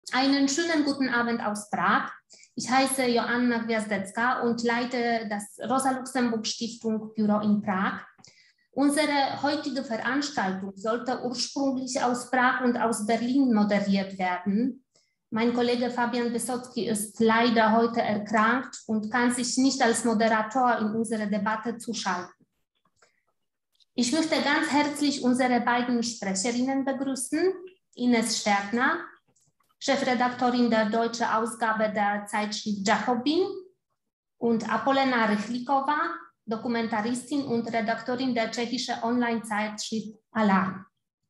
Einen schönen guten Abend aus Prag. Ich heiße Joanna Gwiazdecka und leite das Rosa-Luxemburg-Stiftung Büro in Prag. Unsere heutige Veranstaltung sollte ursprünglich aus Prag und aus Berlin moderiert werden. Mein Kollege Fabian Wysocki ist leider heute erkrankt und kann sich nicht als Moderator in unsere Debatte zuschalten. Ich möchte ganz herzlich unsere beiden Sprecherinnen begrüßen. Ines Stärkner, Chefredaktorin der deutschen Ausgabe der Zeitschrift Jacobin, und Apolena Rychlíková, Dokumentaristin und Redaktorin der tschechischen Online-Zeitschrift Alarm.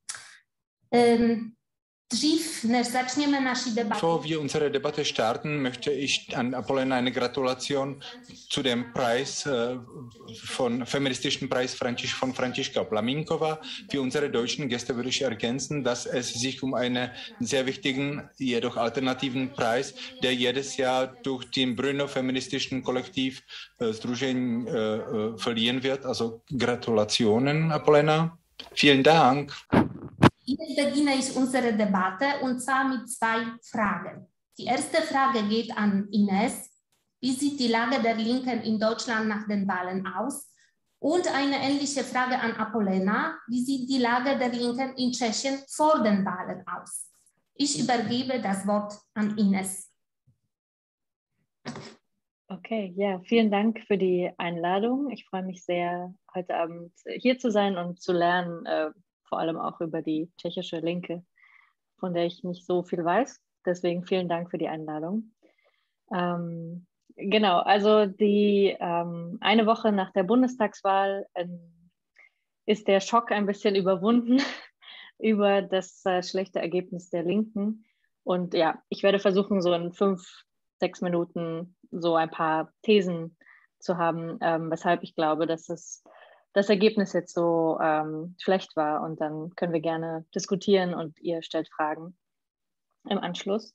Bevor wir unsere Debatte starten, möchte ich an Apolena eine Gratulation zu dem Preis, feministischen Preis von Františka Plamenková. Für unsere deutschen Gäste würde ich ergänzen, dass es sich um einen sehr wichtigen, jedoch alternativen Preis, der jedes Jahr durch den Brno feministischen Kollektiv Sdružení verliehen wird. Also Gratulationen, Apolena. Vielen Dank. Jetzt beginne ich unsere Debatte und zwar mit zwei Fragen. Die erste Frage geht an Ines. Wie sieht die Lage der Linken in Deutschland nach den Wahlen aus? Und eine ähnliche Frage an Apolena. Wie sieht die Lage der Linken in Tschechien vor den Wahlen aus? Ich übergebe das Wort an Ines. Okay, ja, vielen Dank für die Einladung. Ich freue mich sehr, heute Abend hier zu sein und zu lernen, vor allem auch über die tschechische Linke, von der ich nicht so viel weiß. Deswegen vielen Dank für die Einladung. Genau, also eine Woche nach der Bundestagswahl ist der Schock ein bisschen überwunden über das schlechte Ergebnis der Linken. Und ja, ich werde versuchen, so in 5-6 Minuten so ein paar Thesen zu haben, weshalb ich glaube, dass das Ergebnis jetzt so schlecht war, und dann können wir gerne diskutieren und ihr stellt Fragen im Anschluss.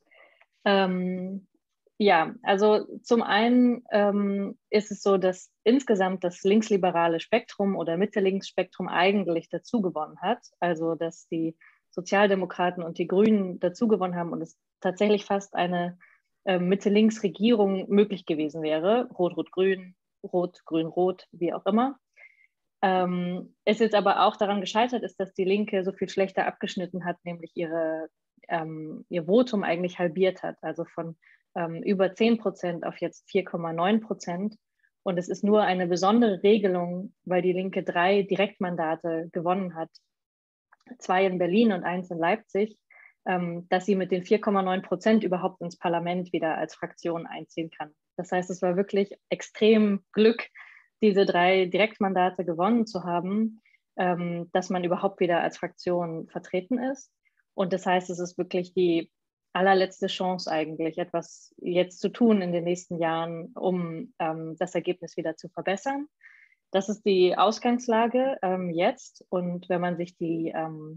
Ja, also zum einen ist es so, dass insgesamt das linksliberale Spektrum oder Mitte-Links-Spektrum eigentlich dazu gewonnen hat, also dass die Sozialdemokraten und die Grünen dazu gewonnen haben und es tatsächlich fast eine Mitte-Links-Regierung möglich gewesen wäre, Rot-Rot-Grün, Rot-Grün-Rot, wie auch immer. Es jetzt aber auch daran gescheitert ist, dass die Linke so viel schlechter abgeschnitten hat, nämlich ihr Votum eigentlich halbiert hat, also von über 10% auf jetzt 4,9%. Und es ist nur eine besondere Regelung, weil die Linke 3 Direktmandate gewonnen hat, 2 in Berlin und 1 in Leipzig, dass sie mit den 4,9% überhaupt ins Parlament wieder als Fraktion einziehen kann. Das heißt, es war wirklich extrem Glück, diese 3 Direktmandate gewonnen zu haben, dass man überhaupt wieder als Fraktion vertreten ist. Und das heißt, es ist wirklich die allerletzte Chance eigentlich, etwas jetzt zu tun in den nächsten Jahren, um das Ergebnis wieder zu verbessern. Das ist die Ausgangslage jetzt. Und wenn man sich die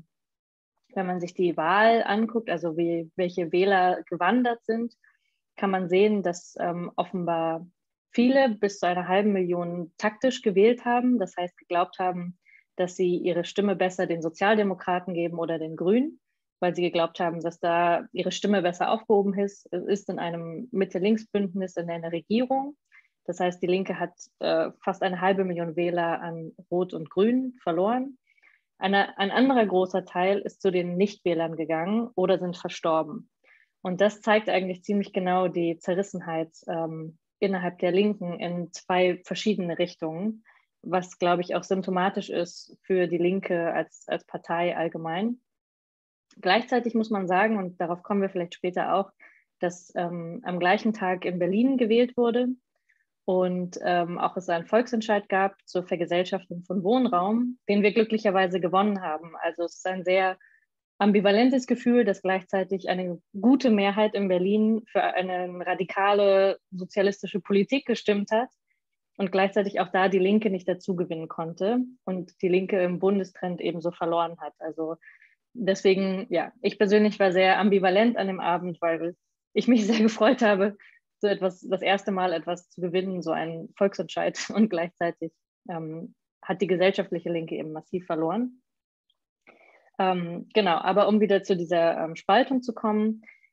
Wahl anguckt, also welche Wähler gewandert sind, kann man sehen, dass offenbar viele bis zu 500.000 taktisch gewählt haben, das heißt geglaubt haben, dass sie ihre Stimme besser den Sozialdemokraten geben oder den Grünen, weil sie geglaubt haben, dass da ihre Stimme besser aufgehoben ist in einem Mitte-Links-Bündnis in einer Regierung. Das heißt, die Linke hat fast 500.000 Wähler an Rot und Grün verloren. Ein anderer großer Teil ist zu den Nichtwählern gegangen oder sind verstorben. Und das zeigt eigentlich ziemlich genau die Zerrissenheit innerhalb der Linken in 2 verschiedene Richtungen, was, glaube ich, auch symptomatisch ist für die Linke als Partei allgemein. Gleichzeitig muss man sagen, und darauf kommen wir vielleicht später auch, dass am gleichen Tag in Berlin gewählt wurde und auch es einen Volksentscheid gab zur Vergesellschaftung von Wohnraum, den wir glücklicherweise gewonnen haben. Also es ist ein sehr ambivalentes Gefühl, dass gleichzeitig eine gute Mehrheit in Berlin für eine radikale sozialistische Politik gestimmt hat und gleichzeitig auch da die Linke nicht dazu gewinnen konnte und die Linke im Bundestrend ebenso verloren hat. Also deswegen, ja, ich persönlich war sehr ambivalent an dem Abend, weil ich mich sehr gefreut habe, so etwas, das erste Mal etwas zu gewinnen, so einen Volksentscheid, und gleichzeitig hat die gesellschaftliche Linke eben massiv verloren. Genau, aber um wieder zu dieser Spaltung zu kommen,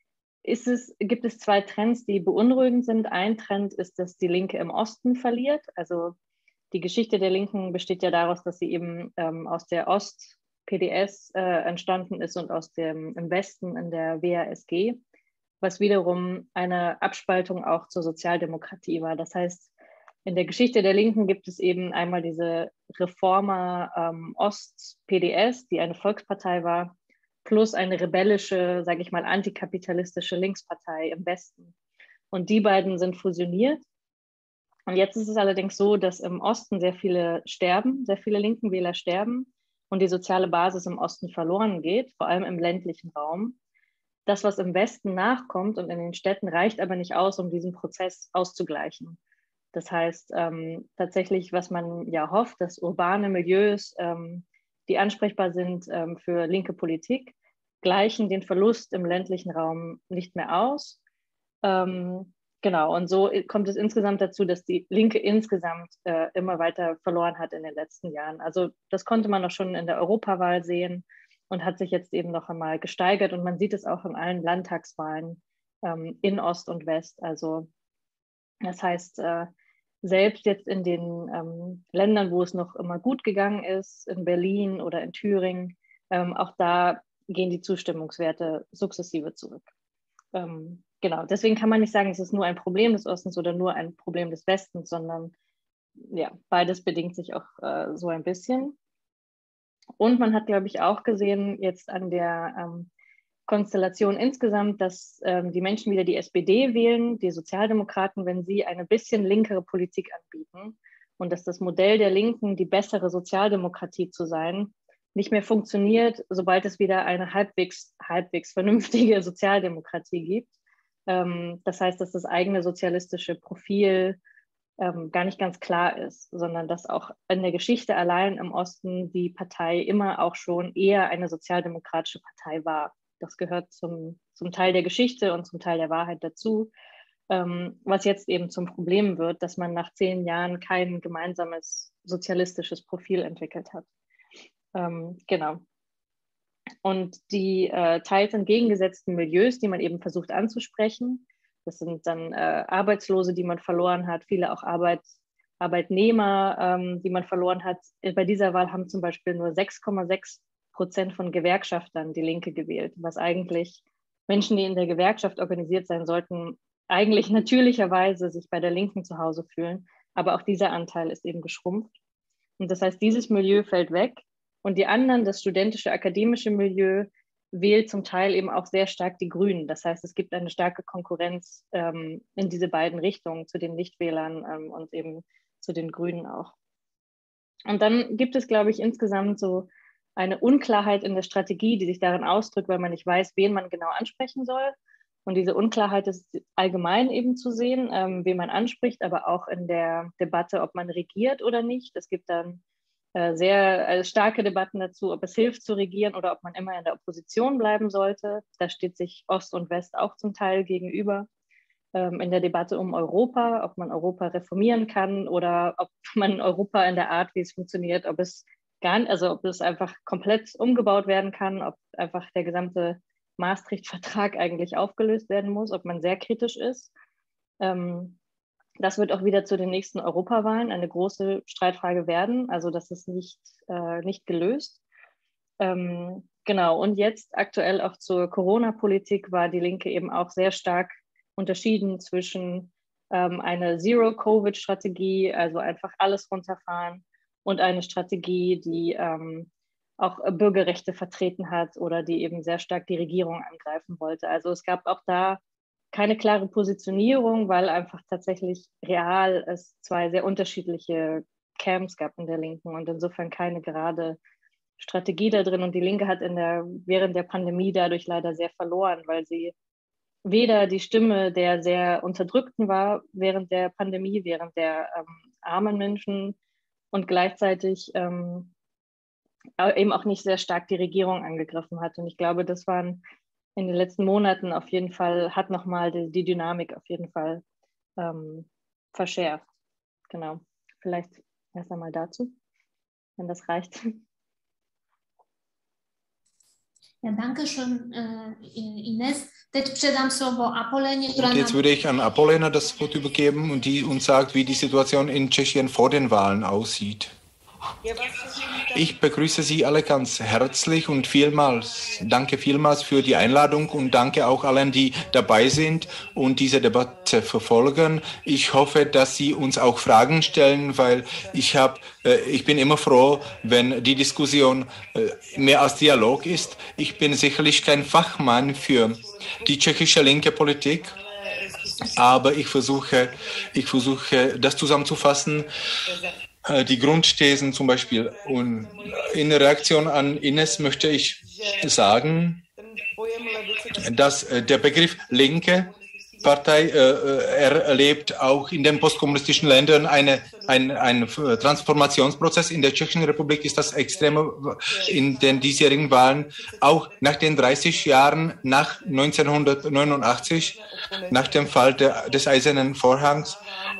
gibt es zwei Trends, die beunruhigend sind. Ein Trend ist, dass die Linke im Osten verliert. Also die Geschichte der Linken besteht ja daraus, dass sie eben aus der Ost-PDS entstanden ist und im Westen in der WASG, was wiederum eine Abspaltung auch zur Sozialdemokratie war. Das heißt, in der Geschichte der Linken gibt es eben einmal diese Reformer Ost-PDS, die eine Volkspartei war, plus eine rebellische, sage ich mal, antikapitalistische Linkspartei im Westen. Und die beiden sind fusioniert. Und jetzt ist es allerdings so, dass im Osten sehr viele linken Wähler sterben und die soziale Basis im Osten verloren geht, vor allem im ländlichen Raum. Das, was im Westen nachkommt und in den Städten, reicht aber nicht aus, um diesen Prozess auszugleichen. Das heißt, tatsächlich, was man ja hofft, dass urbane Milieus, die ansprechbar sind für linke Politik, gleichen den Verlust im ländlichen Raum nicht mehr aus. Genau, und so kommt es insgesamt dazu, dass die Linke insgesamt immer weiter verloren hat in den letzten Jahren. Also das konnte man auch schon in der Europawahl sehen und hat sich jetzt eben noch einmal gesteigert. Und man sieht es auch in allen Landtagswahlen in Ost und West. Also das heißt, selbst jetzt in den Ländern, wo es noch immer gut gegangen ist, in Berlin oder in Thüringen, auch da gehen die Zustimmungswerte sukzessive zurück. Genau, deswegen kann man nicht sagen, es ist nur ein Problem des Ostens oder nur ein Problem des Westens, sondern ja, beides bedingt sich auch so ein bisschen. Und man hat, glaube ich, auch gesehen jetzt an der Konstellation insgesamt, dass die Menschen wieder die SPD wählen, die Sozialdemokraten, wenn sie eine bisschen linkere Politik anbieten und dass das Modell der Linken, die bessere Sozialdemokratie zu sein, nicht mehr funktioniert, sobald es wieder eine halbwegs vernünftige Sozialdemokratie gibt. Das heißt, dass das eigene sozialistische Profil gar nicht ganz klar ist, sondern dass auch in der Geschichte allein im Osten die Partei immer auch schon eher eine sozialdemokratische Partei war. Das gehört zum Teil der Geschichte und zum Teil der Wahrheit dazu, was jetzt eben zum Problem wird, dass man nach 10 Jahren kein gemeinsames sozialistisches Profil entwickelt hat. Genau. Und die teils entgegengesetzten Milieus, die man eben versucht anzusprechen, das sind dann Arbeitslose, die man verloren hat, viele auch Arbeitnehmer, die man verloren hat. Bei dieser Wahl haben zum Beispiel nur 6,6% von Gewerkschaftern die Linke gewählt, was eigentlich Menschen, die in der Gewerkschaft organisiert sein sollten, eigentlich natürlicherweise sich bei der Linken zu Hause fühlen. Aber auch dieser Anteil ist eben geschrumpft. Und das heißt, dieses Milieu fällt weg. Und die anderen, das studentische, akademische Milieu, wählt zum Teil eben auch sehr stark die Grünen. Das heißt, es gibt eine starke Konkurrenz in diese beiden Richtungen, zu den Nichtwählern und eben zu den Grünen auch. Und dann gibt es, glaube ich, insgesamt so eine Unklarheit in der Strategie, die sich darin ausdrückt, weil man nicht weiß, wen man genau ansprechen soll. Und diese Unklarheit ist allgemein eben zu sehen, wen man anspricht, aber auch in der Debatte, ob man regiert oder nicht. Es gibt dann sehr starke Debatten dazu, ob es hilft zu regieren oder ob man immer in der Opposition bleiben sollte. Da steht sich Ost und West auch zum Teil gegenüber. In der Debatte um Europa, ob man Europa reformieren kann oder ob man Europa in der Art, wie es funktioniert, ob es einfach komplett umgebaut werden kann, ob einfach der gesamte Maastricht-Vertrag eigentlich aufgelöst werden muss, ob man sehr kritisch ist. Das wird auch wieder zu den nächsten Europawahlen eine große Streitfrage werden. Also das ist nicht gelöst. Genau, und jetzt aktuell auch zur Corona-Politik war die Linke eben auch sehr stark unterschieden zwischen einer Zero-Covid-Strategie, also einfach alles runterfahren, und eine Strategie, die auch Bürgerrechte vertreten hat oder die eben sehr stark die Regierung angreifen wollte. Also es gab auch da keine klare Positionierung, weil einfach tatsächlich real es zwei sehr unterschiedliche Camps gab in der Linken und insofern keine gerade Strategie da drin. Und die Linke hat während der Pandemie dadurch leider sehr verloren, weil sie weder die Stimme der sehr Unterdrückten war während der Pandemie, während der armen Menschen und gleichzeitig eben auch nicht sehr stark die Regierung angegriffen hat. Und ich glaube, das waren in den letzten Monaten auf jeden Fall, hat nochmal die Dynamik auf jeden Fall verschärft. Genau. Vielleicht erst einmal dazu, wenn das reicht. Ja, danke schön, Ines. Teď předám slovo Apolenie, która Jetzt würde ich an Apolena das Wort übergeben und die uns sagt, wie die Situation in Tschechien vor den Wahlen aussieht. Ich begrüße Sie alle ganz herzlich und danke vielmals für die Einladung und danke auch allen, die dabei sind und diese Debatte verfolgen. Ich hoffe, dass Sie uns auch Fragen stellen, weil ich bin immer froh, wenn die Diskussion mehr als Dialog ist. Ich bin sicherlich kein Fachmann für die tschechische linke Politik, aber ich versuche das zusammenzufassen. Die Grundthesen zum Beispiel. Und in Reaktion an Ines möchte ich sagen, dass der Begriff linke Partei erlebt auch in den postkommunistischen Ländern einen Transformationsprozess. In der Tschechischen Republik ist das extrem in den diesjährigen Wahlen, auch nach den 30 Jahren nach 1989, nach dem Fall des Eisernen Vorhangs.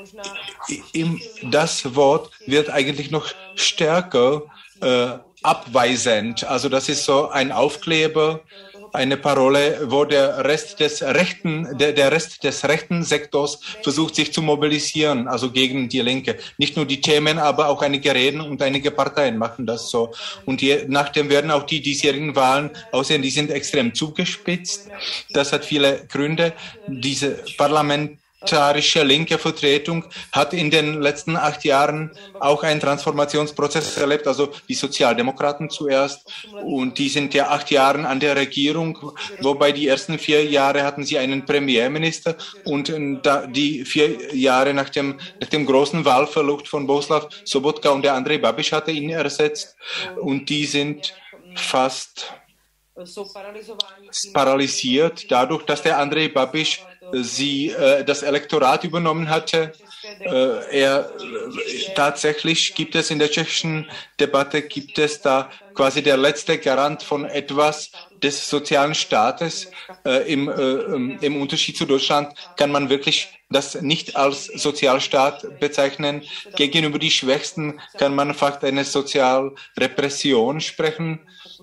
Das Wort wird eigentlich noch stärker abweisend. Also das ist so ein Aufkleber, eine Parole, wo der Rest des rechten Sektors versucht, sich zu mobilisieren, also gegen die Linke. Nicht nur die Themen, aber auch einige Reden und einige Parteien machen das so. Und nachdem werden auch die diesjährigen Wahlen aussehen, die sind extrem zugespitzt. Das hat viele Gründe. Diese parlamentarische linke Vertretung hat in den letzten 8 Jahren auch einen Transformationsprozess erlebt, also die Sozialdemokraten zuerst, und die sind ja 8 Jahre an der Regierung, wobei die ersten 4 Jahre hatten sie einen Premierminister und die 4 Jahre nach dem großen Wahlverlust von Bohuslav Sobotka und der Andrej Babiš hatte ihn ersetzt, und die sind fast paralysiert dadurch, dass der Andrej Babiš das Elektorat übernommen hatte. Tatsächlich gibt es in der tschechischen Debatte, da quasi der letzte Garant von etwas des sozialen Staates. Im Unterschied zu Deutschland kann man wirklich das nicht als Sozialstaat bezeichnen. Gegenüber die Schwächsten kann man fast eine Sozialrepression sprechen,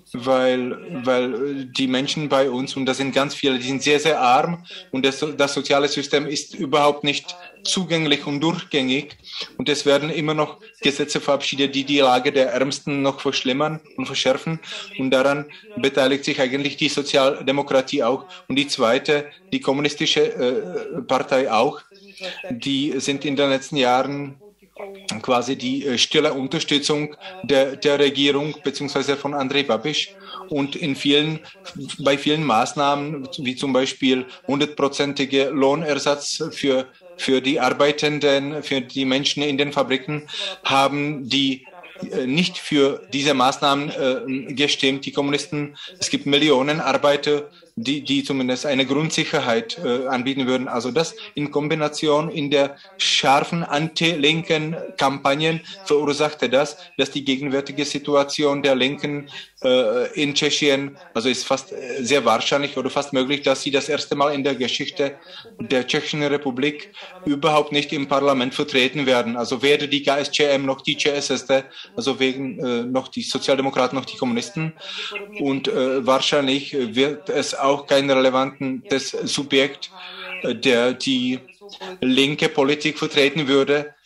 weil die Menschen bei uns, und das sind ganz viele, die sind sehr, sehr arm, und das soziale System ist überhaupt nicht zugänglich und durchgängig, und es werden immer noch Gesetze verabschiedet, die Lage der Ärmsten noch verschlimmern und verschärfen, und daran beteiligt sich eigentlich die Sozialdemokratie auch, und die zweite, die kommunistische Partei auch. Die sind in den letzten Jahren quasi die stille Unterstützung der Regierung beziehungsweise von Andrej Babiš, und bei vielen Maßnahmen, wie zum Beispiel 100%ige Lohnersatz für die Arbeitenden, für die Menschen in den Fabriken, haben die nicht für diese Maßnahmen gestimmt, die Kommunisten. Es gibt Millionen Arbeiter, die zumindest eine Grundsicherheit anbieten würden. Also das in Kombination in der scharfen anti-linken Kampagnen verursachte das, dass die gegenwärtige Situation der Linken in Tschechien, also ist fast sehr wahrscheinlich oder fast möglich, dass sie das erste Mal in der Geschichte der Tschechischen Republik überhaupt nicht im Parlament vertreten werden. Also weder die KSČM noch die ČSSD, also wegen noch die Sozialdemokraten noch die Kommunisten, und wahrscheinlich wird es auch kein relevantes Subjekt, der die linke Politik vertreten würde,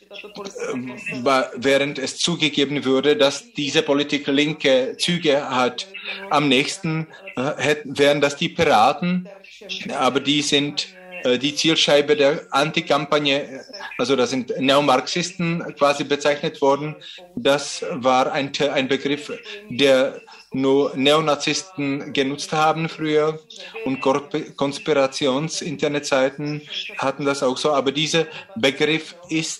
während es zugegeben würde, dass diese Politik linke Züge hat. Am nächsten wären das die Piraten, aber die sind die Zielscheibe der Antikampagne, also da sind Neomarxisten quasi bezeichnet worden. Das war ein Begriff, der nur Neonazisten genutzt haben früher, und Konspirations-Internetseiten hatten das auch so. Aber dieser Begriff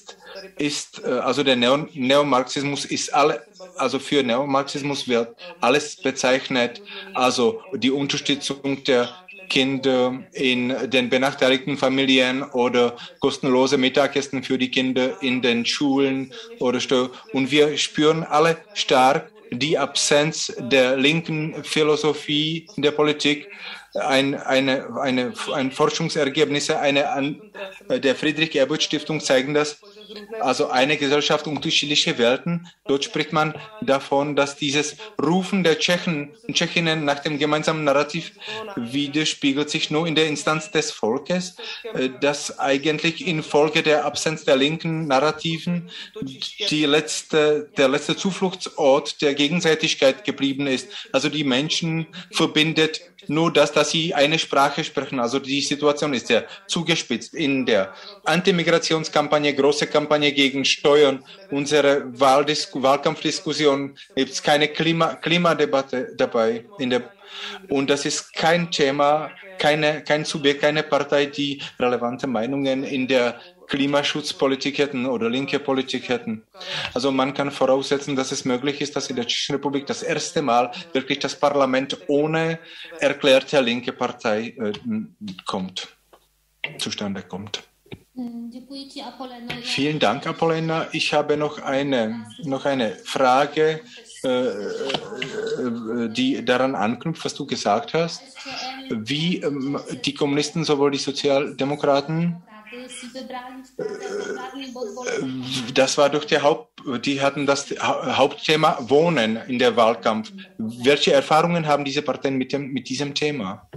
also der Neomarxismus ist also für Neomarxismus wird alles bezeichnet, also die Unterstützung der Kinder in den benachteiligten Familien oder kostenlose Mittagessen für die Kinder in den Schulen oder so. Und wir spüren alle stark die Absenz der linken Philosophie in der Politik. Ein Forschungsergebnisse der Friedrich-Ebert-Stiftung zeigen das, also eine Gesellschaft, unterschiedliche Welten. Dort spricht man davon, dass dieses Rufen der Tschechen und Tschechinnen nach dem gemeinsamen Narrativ widerspiegelt sich nur in der Instanz des Volkes, das eigentlich infolge der Absenz der linken Narrativen der letzte Zufluchtsort der Gegenseitigkeit geblieben ist. Also die Menschen verbindet nur das, dass sie eine Sprache sprechen. Also die Situation ist sehr zugespitzt. In der Antimigrationskampagne, große Kampagne gegen Steuern, unsere Wahlkampfdiskussion, gibt es keine Klimadebatte dabei. Und das ist kein Thema, kein Subjekt, keine Partei, die relevante Meinungen in der Klimaschutzpolitik hätten oder linke Politik hätten. Also man kann voraussetzen, dass es möglich ist, dass in der Tschechischen Republik das erste Mal wirklich das Parlament ohne erklärte linke Partei zustande kommt. Vielen Dank, Apollena. Ich habe noch eine Frage, die daran anknüpft, was du gesagt hast. Wie die Kommunisten, sowohl die Sozialdemokraten, das war durch die hatten das Hauptthema Wohnen in der Wahlkampf. Welche Erfahrungen haben diese Parteien mit diesem Thema?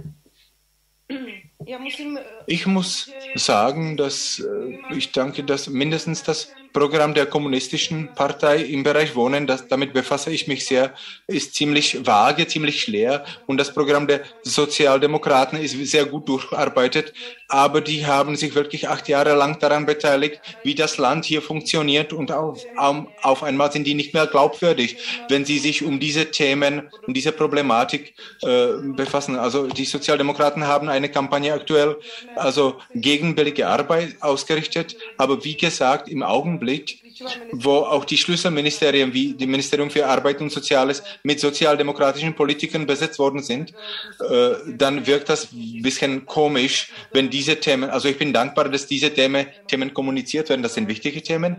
Ich muss sagen, dass ich denke, dass mindestens das Programm der kommunistischen Partei im Bereich Wohnen, damit befasse ich mich sehr, ist ziemlich vage, ziemlich leer. Und das Programm der Sozialdemokraten ist sehr gut durcharbeitet. Aber die haben sich wirklich 8 Jahre lang daran beteiligt, wie das Land hier funktioniert. Und auf einmal sind die nicht mehr glaubwürdig, wenn sie sich um diese Themen, um diese Problematik befassen. Also die Sozialdemokraten haben eine Kampagne aktuell, also gegen billige Arbeit ausgerichtet. Aber wie gesagt, im Augenblick, wo auch die Schlüsselministerien wie die Ministerium für Arbeit und Soziales mit sozialdemokratischen Politikern besetzt worden sind, dann wirkt das ein bisschen komisch, wenn diese Themen, also ich bin dankbar, dass diese Themen kommuniziert werden, das sind wichtige Themen,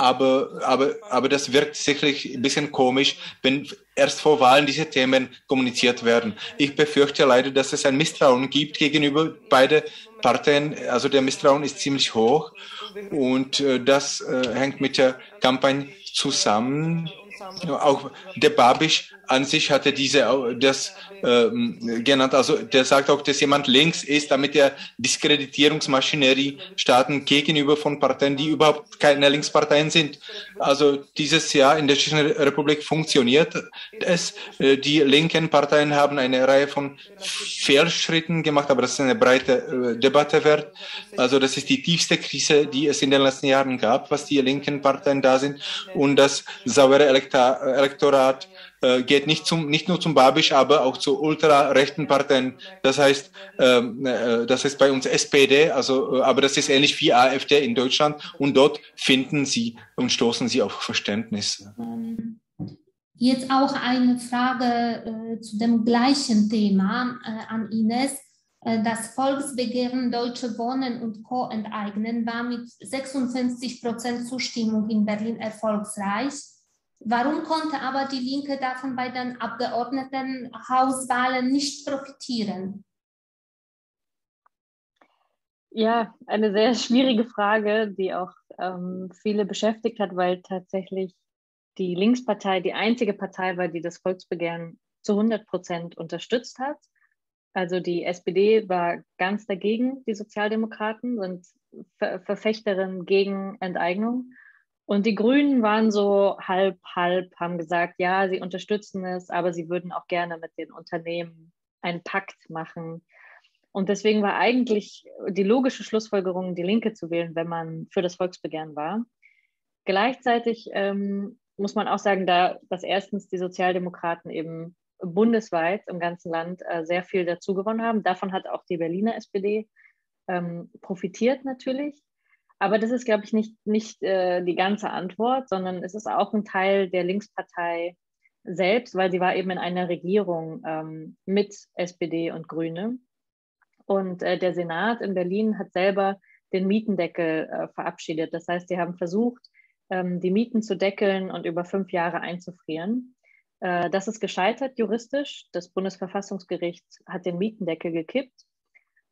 aber das wirkt sicherlich ein bisschen komisch, wenn erst vor Wahlen diese Themen kommuniziert werden. Ich befürchte leider, dass es ein Misstrauen gibt gegenüber beide Parteien, also der Misstrauen ist ziemlich hoch und das hängt mit der Kampagne zusammen. Auch der Babiš an sich hatte das genannt, also der sagt auch, dass jemand links ist, damit er Diskreditierungsmaschinerie starten gegenüber von Parteien, die überhaupt keine Linksparteien sind. Also dieses Jahr in der Tschechischen Republik funktioniert es. Die linken Parteien haben eine Reihe von Fehlschritten gemacht, aber das ist eine breite Debatte wert. Also das ist die tiefste Krise, die es in den letzten Jahren gab, was die linken Parteien da sind. Und das saubere Elektorat geht nicht nur zum Babiš, aber auch zu ultrarechten Parteien. Das heißt bei uns SPD, aber das ist ähnlich wie AfD in Deutschland und dort finden sie und stoßen sie auf Verständnis. Jetzt auch eine Frage zu dem gleichen Thema an Ines. Das Volksbegehren Deutsche Wohnen und Co. enteignen war mit 56% Zustimmung in Berlin erfolgreich. Warum konnte aber die Linke davon bei den Abgeordnetenhauswahlen nicht profitieren? Ja, eine sehr schwierige Frage, die auch viele beschäftigt hat, weil tatsächlich die Linkspartei die einzige Partei war, die das Volksbegehren zu 100% unterstützt hat. Also die SPD war ganz dagegen, die Sozialdemokraten sind Verfechterin gegen Enteignung. Und die Grünen waren so halb, haben gesagt, ja, sie unterstützen es, aber sie würden auch gerne mit den Unternehmen einen Pakt machen. Und deswegen war eigentlich die logische Schlussfolgerung, die Linke zu wählen, wenn man für das Volksbegehren war. Gleichzeitig muss man auch sagen, dass erstens die Sozialdemokraten eben bundesweit im ganzen Land sehr viel dazu gewonnen haben. Davon hat auch die Berliner SPD profitiert natürlich. Aber das ist, glaube ich, nicht die ganze Antwort, sondern es ist auch ein Teil der Linkspartei selbst, weil sie war eben in einer Regierung mit SPD und Grüne. Und der Senat in Berlin hat selber den Mietendeckel verabschiedet. Das heißt, sie haben versucht, die Mieten zu deckeln und über 5 Jahre einzufrieren. Das ist gescheitert juristisch. Das Bundesverfassungsgericht hat den Mietendeckel gekippt.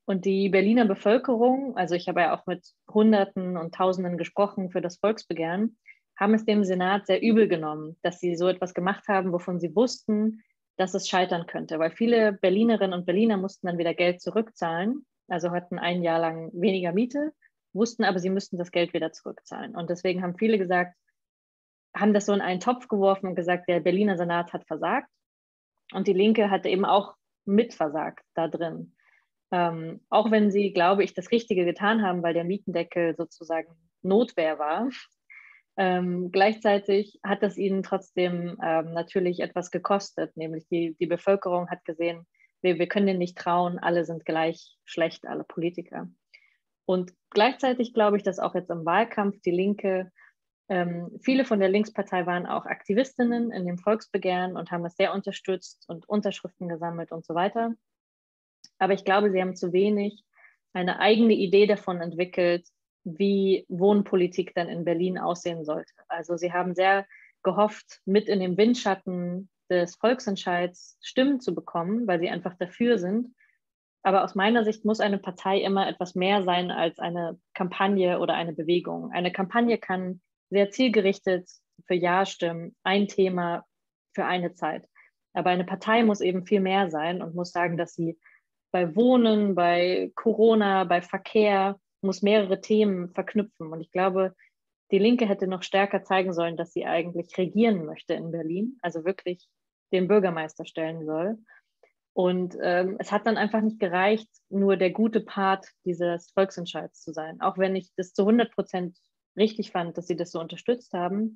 Und die Berliner Bevölkerung, also ich habe ja auch mit Hunderten und Tausenden gesprochen für das Volksbegehren, haben es dem Senat sehr übel genommen, dass sie so etwas gemacht haben, wovon sie wussten, dass es scheitern könnte. Weil viele Berlinerinnen und Berliner mussten dann wieder Geld zurückzahlen, also hatten ein Jahr lang weniger Miete, wussten aber, sie müssten das Geld wieder zurückzahlen. Und deswegen haben viele gesagt, haben das so in einen Topf geworfen und gesagt, der Berliner Senat hat versagt. Und die Linke hatte eben auch mitversagt da drin. Auch wenn sie, glaube ich, das Richtige getan haben, weil der Mietendeckel sozusagen Notwehr war. Gleichzeitig hat es ihnen trotzdem natürlich etwas gekostet, nämlich die Bevölkerung hat gesehen, wir können denen nicht trauen, alle sind gleich schlecht, alle Politiker. Und gleichzeitig glaube ich, dass auch jetzt im Wahlkampf die Linke, viele von der Linkspartei waren auch Aktivistinnen in dem Volksbegehren und haben es sehr unterstützt und Unterschriften gesammelt und so weiter. Aber ich glaube, sie haben zu wenig eine eigene Idee davon entwickelt, wie Wohnpolitik dann in Berlin aussehen sollte. Also sie haben sehr gehofft, mit in dem Windschatten des Volksentscheids Stimmen zu bekommen, weil sie einfach dafür sind. Aber aus meiner Sicht muss eine Partei immer etwas mehr sein als eine Kampagne oder eine Bewegung. Eine Kampagne kann sehr zielgerichtet für Ja stimmen, ein Thema für eine Zeit. Aber eine Partei muss eben viel mehr sein und muss sagen, dass sie bei Wohnen, bei Corona, bei Verkehr muss mehrere Themen verknüpfen. Und ich glaube, die Linke hätte noch stärker zeigen sollen, dass sie eigentlich regieren möchte in Berlin, also wirklich den Bürgermeister stellen soll. Und es hat dann einfach nicht gereicht, nur der gute Part dieses Volksentscheids zu sein. Auch wenn ich das zu 100% richtig fand, dass sie das so unterstützt haben,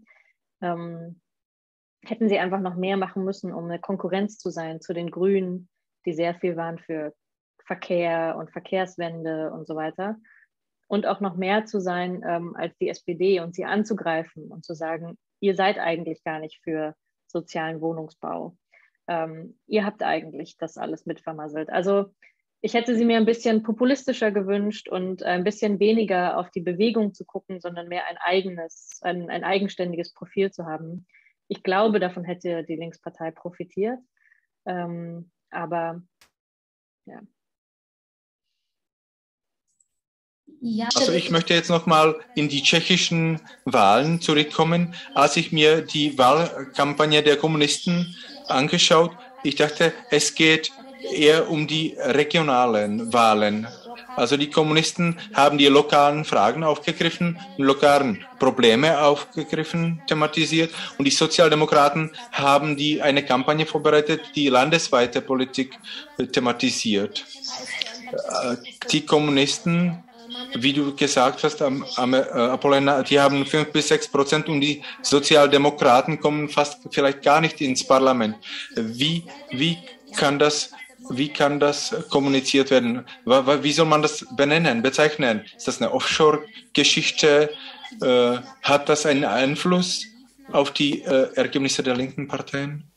hätten sie einfach noch mehr machen müssen, um eine Konkurrenz zu sein zu den Grünen, die sehr viel waren für Verkehr und Verkehrswende und so weiter. Und auch noch mehr zu sein als die SPD und sie anzugreifen und zu sagen, ihr seid eigentlich gar nicht für sozialen Wohnungsbau. Ihr habt eigentlich das alles mitvermasselt. Also ich hätte sie mir ein bisschen populistischer gewünscht und ein bisschen weniger auf die Bewegung zu gucken, sondern mehr ein eigenständiges Profil zu haben. Ich glaube, davon hätte die Linkspartei profitiert. Aber ja. Ja, Also ich möchte jetzt nochmal in die tschechischen Wahlen zurückkommen. Als ich mir die Wahlkampagne der Kommunisten angeschaut, ich dachte, es geht eher um die regionalen Wahlen. Also die Kommunisten haben die lokalen Fragen aufgegriffen, lokalen Probleme aufgegriffen, thematisiert, und die Sozialdemokraten haben eine Kampagne vorbereitet, die landesweite Politik thematisiert. Die Kommunisten, wie du gesagt hast, Apollena, die haben 5-6% und die Sozialdemokraten kommen fast vielleicht gar nicht ins Parlament. Wie kann das kommuniziert werden? Wie soll man das bezeichnen? Ist das eine Offshore-Geschichte? Hat das einen Einfluss auf die Ergebnisse der linken Parteien?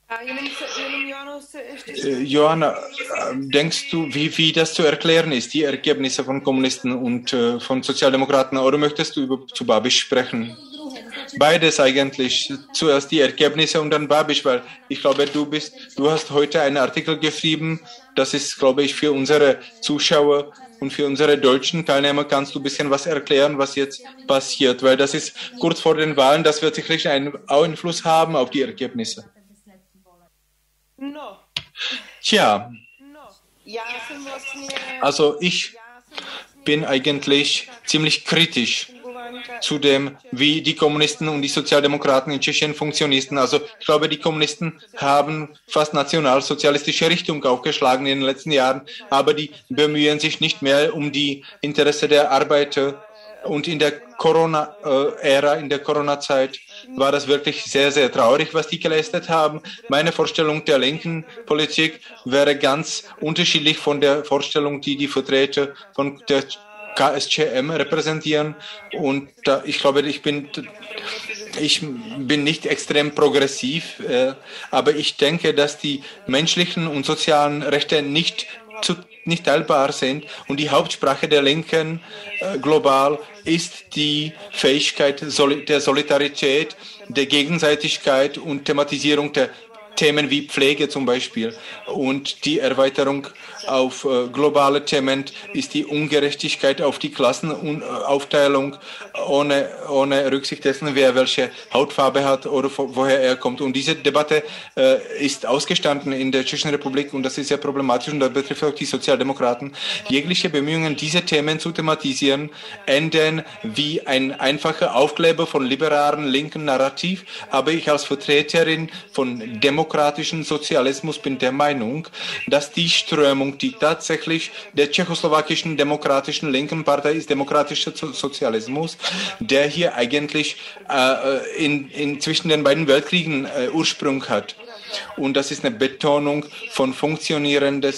Johanna, denkst du, wie das zu erklären ist, die Ergebnisse von Kommunisten und von Sozialdemokraten, oder möchtest du zu Babiš sprechen? Beides eigentlich. Zuerst die Ergebnisse und dann Babiš, weil ich glaube, du hast heute einen Artikel geschrieben, das ist, glaube ich, für unsere Zuschauer und für unsere deutschen Teilnehmer kannst du ein bisschen was erklären, was jetzt passiert, weil das ist kurz vor den Wahlen, das wird sicherlich einen Einfluss haben auf die Ergebnisse. Tja, also ich bin eigentlich ziemlich kritisch zu dem, wie die Kommunisten und die Sozialdemokraten in Tschechien funktionierten. Also ich glaube, die Kommunisten haben fast nationalsozialistische Richtung aufgeschlagen in den letzten Jahren, aber die bemühen sich nicht mehr um die Interessen der Arbeiter. Und in der Corona-Ära, in der Corona-Zeit, war das wirklich sehr, sehr traurig, was die geleistet haben. Meine Vorstellung der linken Politik wäre ganz unterschiedlich von der Vorstellung, die die Vertreter von der KSČM repräsentieren. Und ich glaube, ich bin nicht extrem progressiv, aber ich denke, dass die menschlichen und sozialen Rechte nicht teilbar sind. Und die Hauptsprache der Linken global ist die Fähigkeit der Solidarität, der Gegenseitigkeit und Thematisierung der Themen wie Pflege zum Beispiel. Und die Erweiterung auf globale Themen ist die Ungerechtigkeit auf die Klassenaufteilung ohne Rücksicht dessen, wer welche Hautfarbe hat oder woher er kommt. Und diese Debatte ist ausgestanden in der Tschechischen Republik und das ist sehr problematisch und das betrifft auch die Sozialdemokraten. Jegliche Bemühungen, diese Themen zu thematisieren, enden wie ein einfacher Aufkleber von liberalen linken Narrativ. Aber ich als Vertreterin von demokratischen Sozialismus bin der Meinung, dass die Strömung, die tatsächlich der tschechoslowakischen demokratischen linken Partei ist, demokratischer Sozialismus, der hier eigentlich zwischen den beiden Weltkriegen Ursprung hat. Und das ist eine Betonung von funktionierendem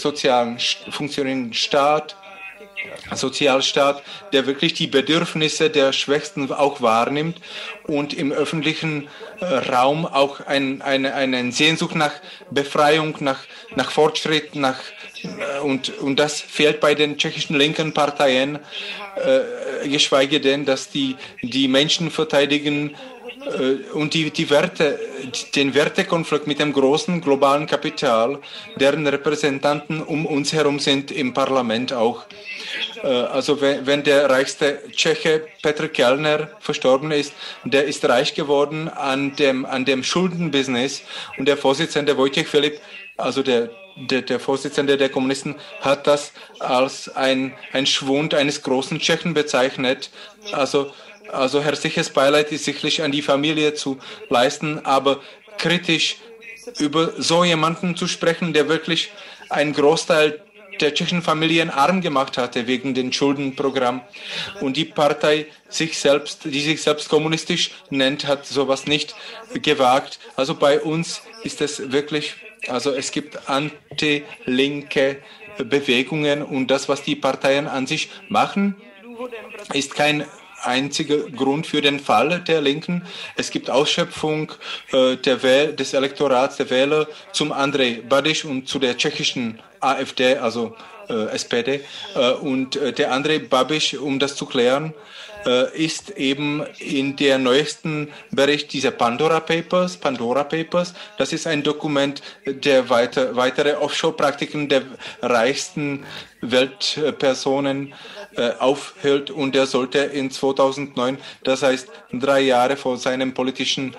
Sozialstaat, der wirklich die Bedürfnisse der Schwächsten auch wahrnimmt und im öffentlichen Raum auch eine Sehnsucht nach Befreiung, nach Fortschritt, und das fehlt bei den tschechischen linken Parteien, geschweige denn, dass die Menschen verteidigen und den Wertekonflikt mit dem großen globalen Kapital, deren Repräsentanten um uns herum sind im Parlament auch. Also wenn der reichste Tscheche Petr Kellner verstorben ist, der ist reich geworden an dem Schuldenbusiness und der Vorsitzende Wojciech Filip, also der Vorsitzende der Kommunisten, hat das als ein Schwund eines großen Tschechen bezeichnet. Also herzliches Beileid ist sicherlich an die Familie zu leisten, aber kritisch über so jemanden zu sprechen, der wirklich einen Großteil der tschechischen Familien arm gemacht hatte wegen dem Schuldenprogramm. Und die Partei, die sich selbst kommunistisch nennt, hat sowas nicht gewagt. Also bei uns ist es wirklich, also es gibt anti-linke Bewegungen und das, was die Parteien an sich machen, ist kein einziger Grund für den Fall der Linken. Es gibt Ausschöpfung des Elektorats der Wähler zum Andrej Babiš und zu der tschechischen AfD, also SPD. Und der Andrej Babiš, um das zu klären, ist eben in der neuesten Bericht dieser Pandora Papers. Das ist ein Dokument, der weitere Offshore-Praktiken der reichsten Weltpersonen aufhält und der sollte in 2009, das heißt 3 Jahre vor seinem politischen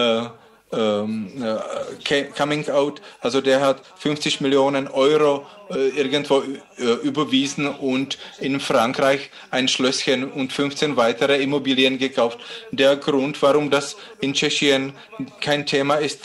Coming Out, also der hat 50 Millionen Euro irgendwo überwiesen und in Frankreich ein Schlösschen und 15 weitere Immobilien gekauft. Der Grund, warum das in Tschechien kein Thema ist,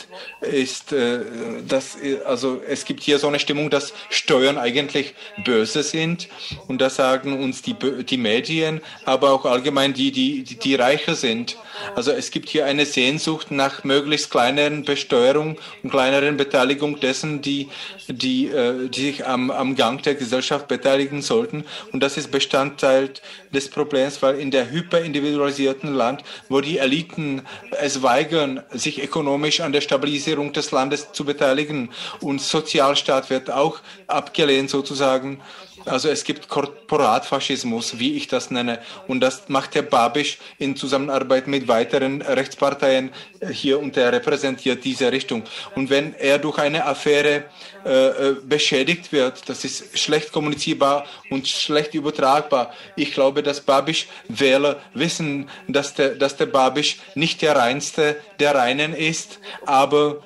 also es gibt hier so eine Stimmung, dass Steuern eigentlich böse sind und das sagen uns die Medien, aber auch allgemein die reicher sind. Also es gibt hier eine Sehnsucht nach möglichst kleineren Besteuerung und kleineren Beteiligung dessen, die sich am Gang der Gesellschaft beteiligen sollten. Und das ist Bestandteil des Problems, weil in der hyperindividualisierten Land, wo die Eliten es weigern, sich ökonomisch an der Stabilisierung des Landes zu beteiligen und Sozialstaat wird auch abgelehnt sozusagen. Also es gibt Korporatfaschismus, wie ich das nenne. Und das macht Herr Babiš in Zusammenarbeit mit weiteren Rechtsparteien hier und er repräsentiert diese Richtung. Und wenn er durch eine Affäre beschädigt wird, das ist schlecht kommunizierbar und schlecht übertragbar. Ich glaube, dass Babiš-Wähler wissen, dass der Babiš nicht der Reinste der Reinen ist, aber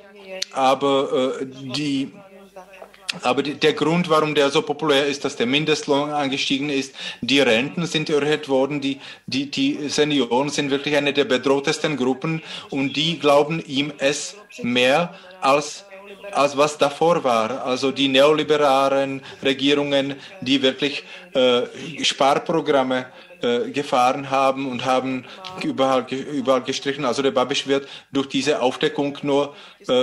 der Grund, warum der so populär ist, dass der Mindestlohn angestiegen ist, die Renten sind erhöht worden, die Senioren sind wirklich eine der bedrohtesten Gruppen und die glauben ihm es mehr als was davor war. Also die neoliberalen Regierungen, die wirklich Sparprogramme gefahren haben und haben überall gestrichen. Also der Babiš wird durch diese Aufdeckung nur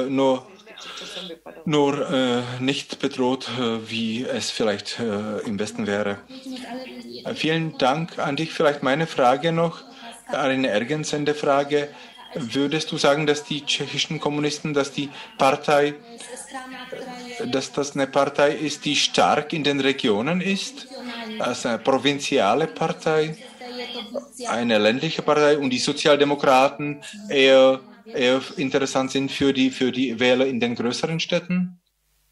nicht bedroht, wie es vielleicht im Westen wäre. Vielen Dank an dich. Vielleicht meine Frage noch, eine ergänzende Frage. Würdest du sagen, dass die tschechischen Kommunisten, dass das eine Partei ist, die stark in den Regionen ist, als eine provinziale Partei, eine ländliche Partei und die Sozialdemokraten eher eher interessant sind für die Wähler in den größeren Städten?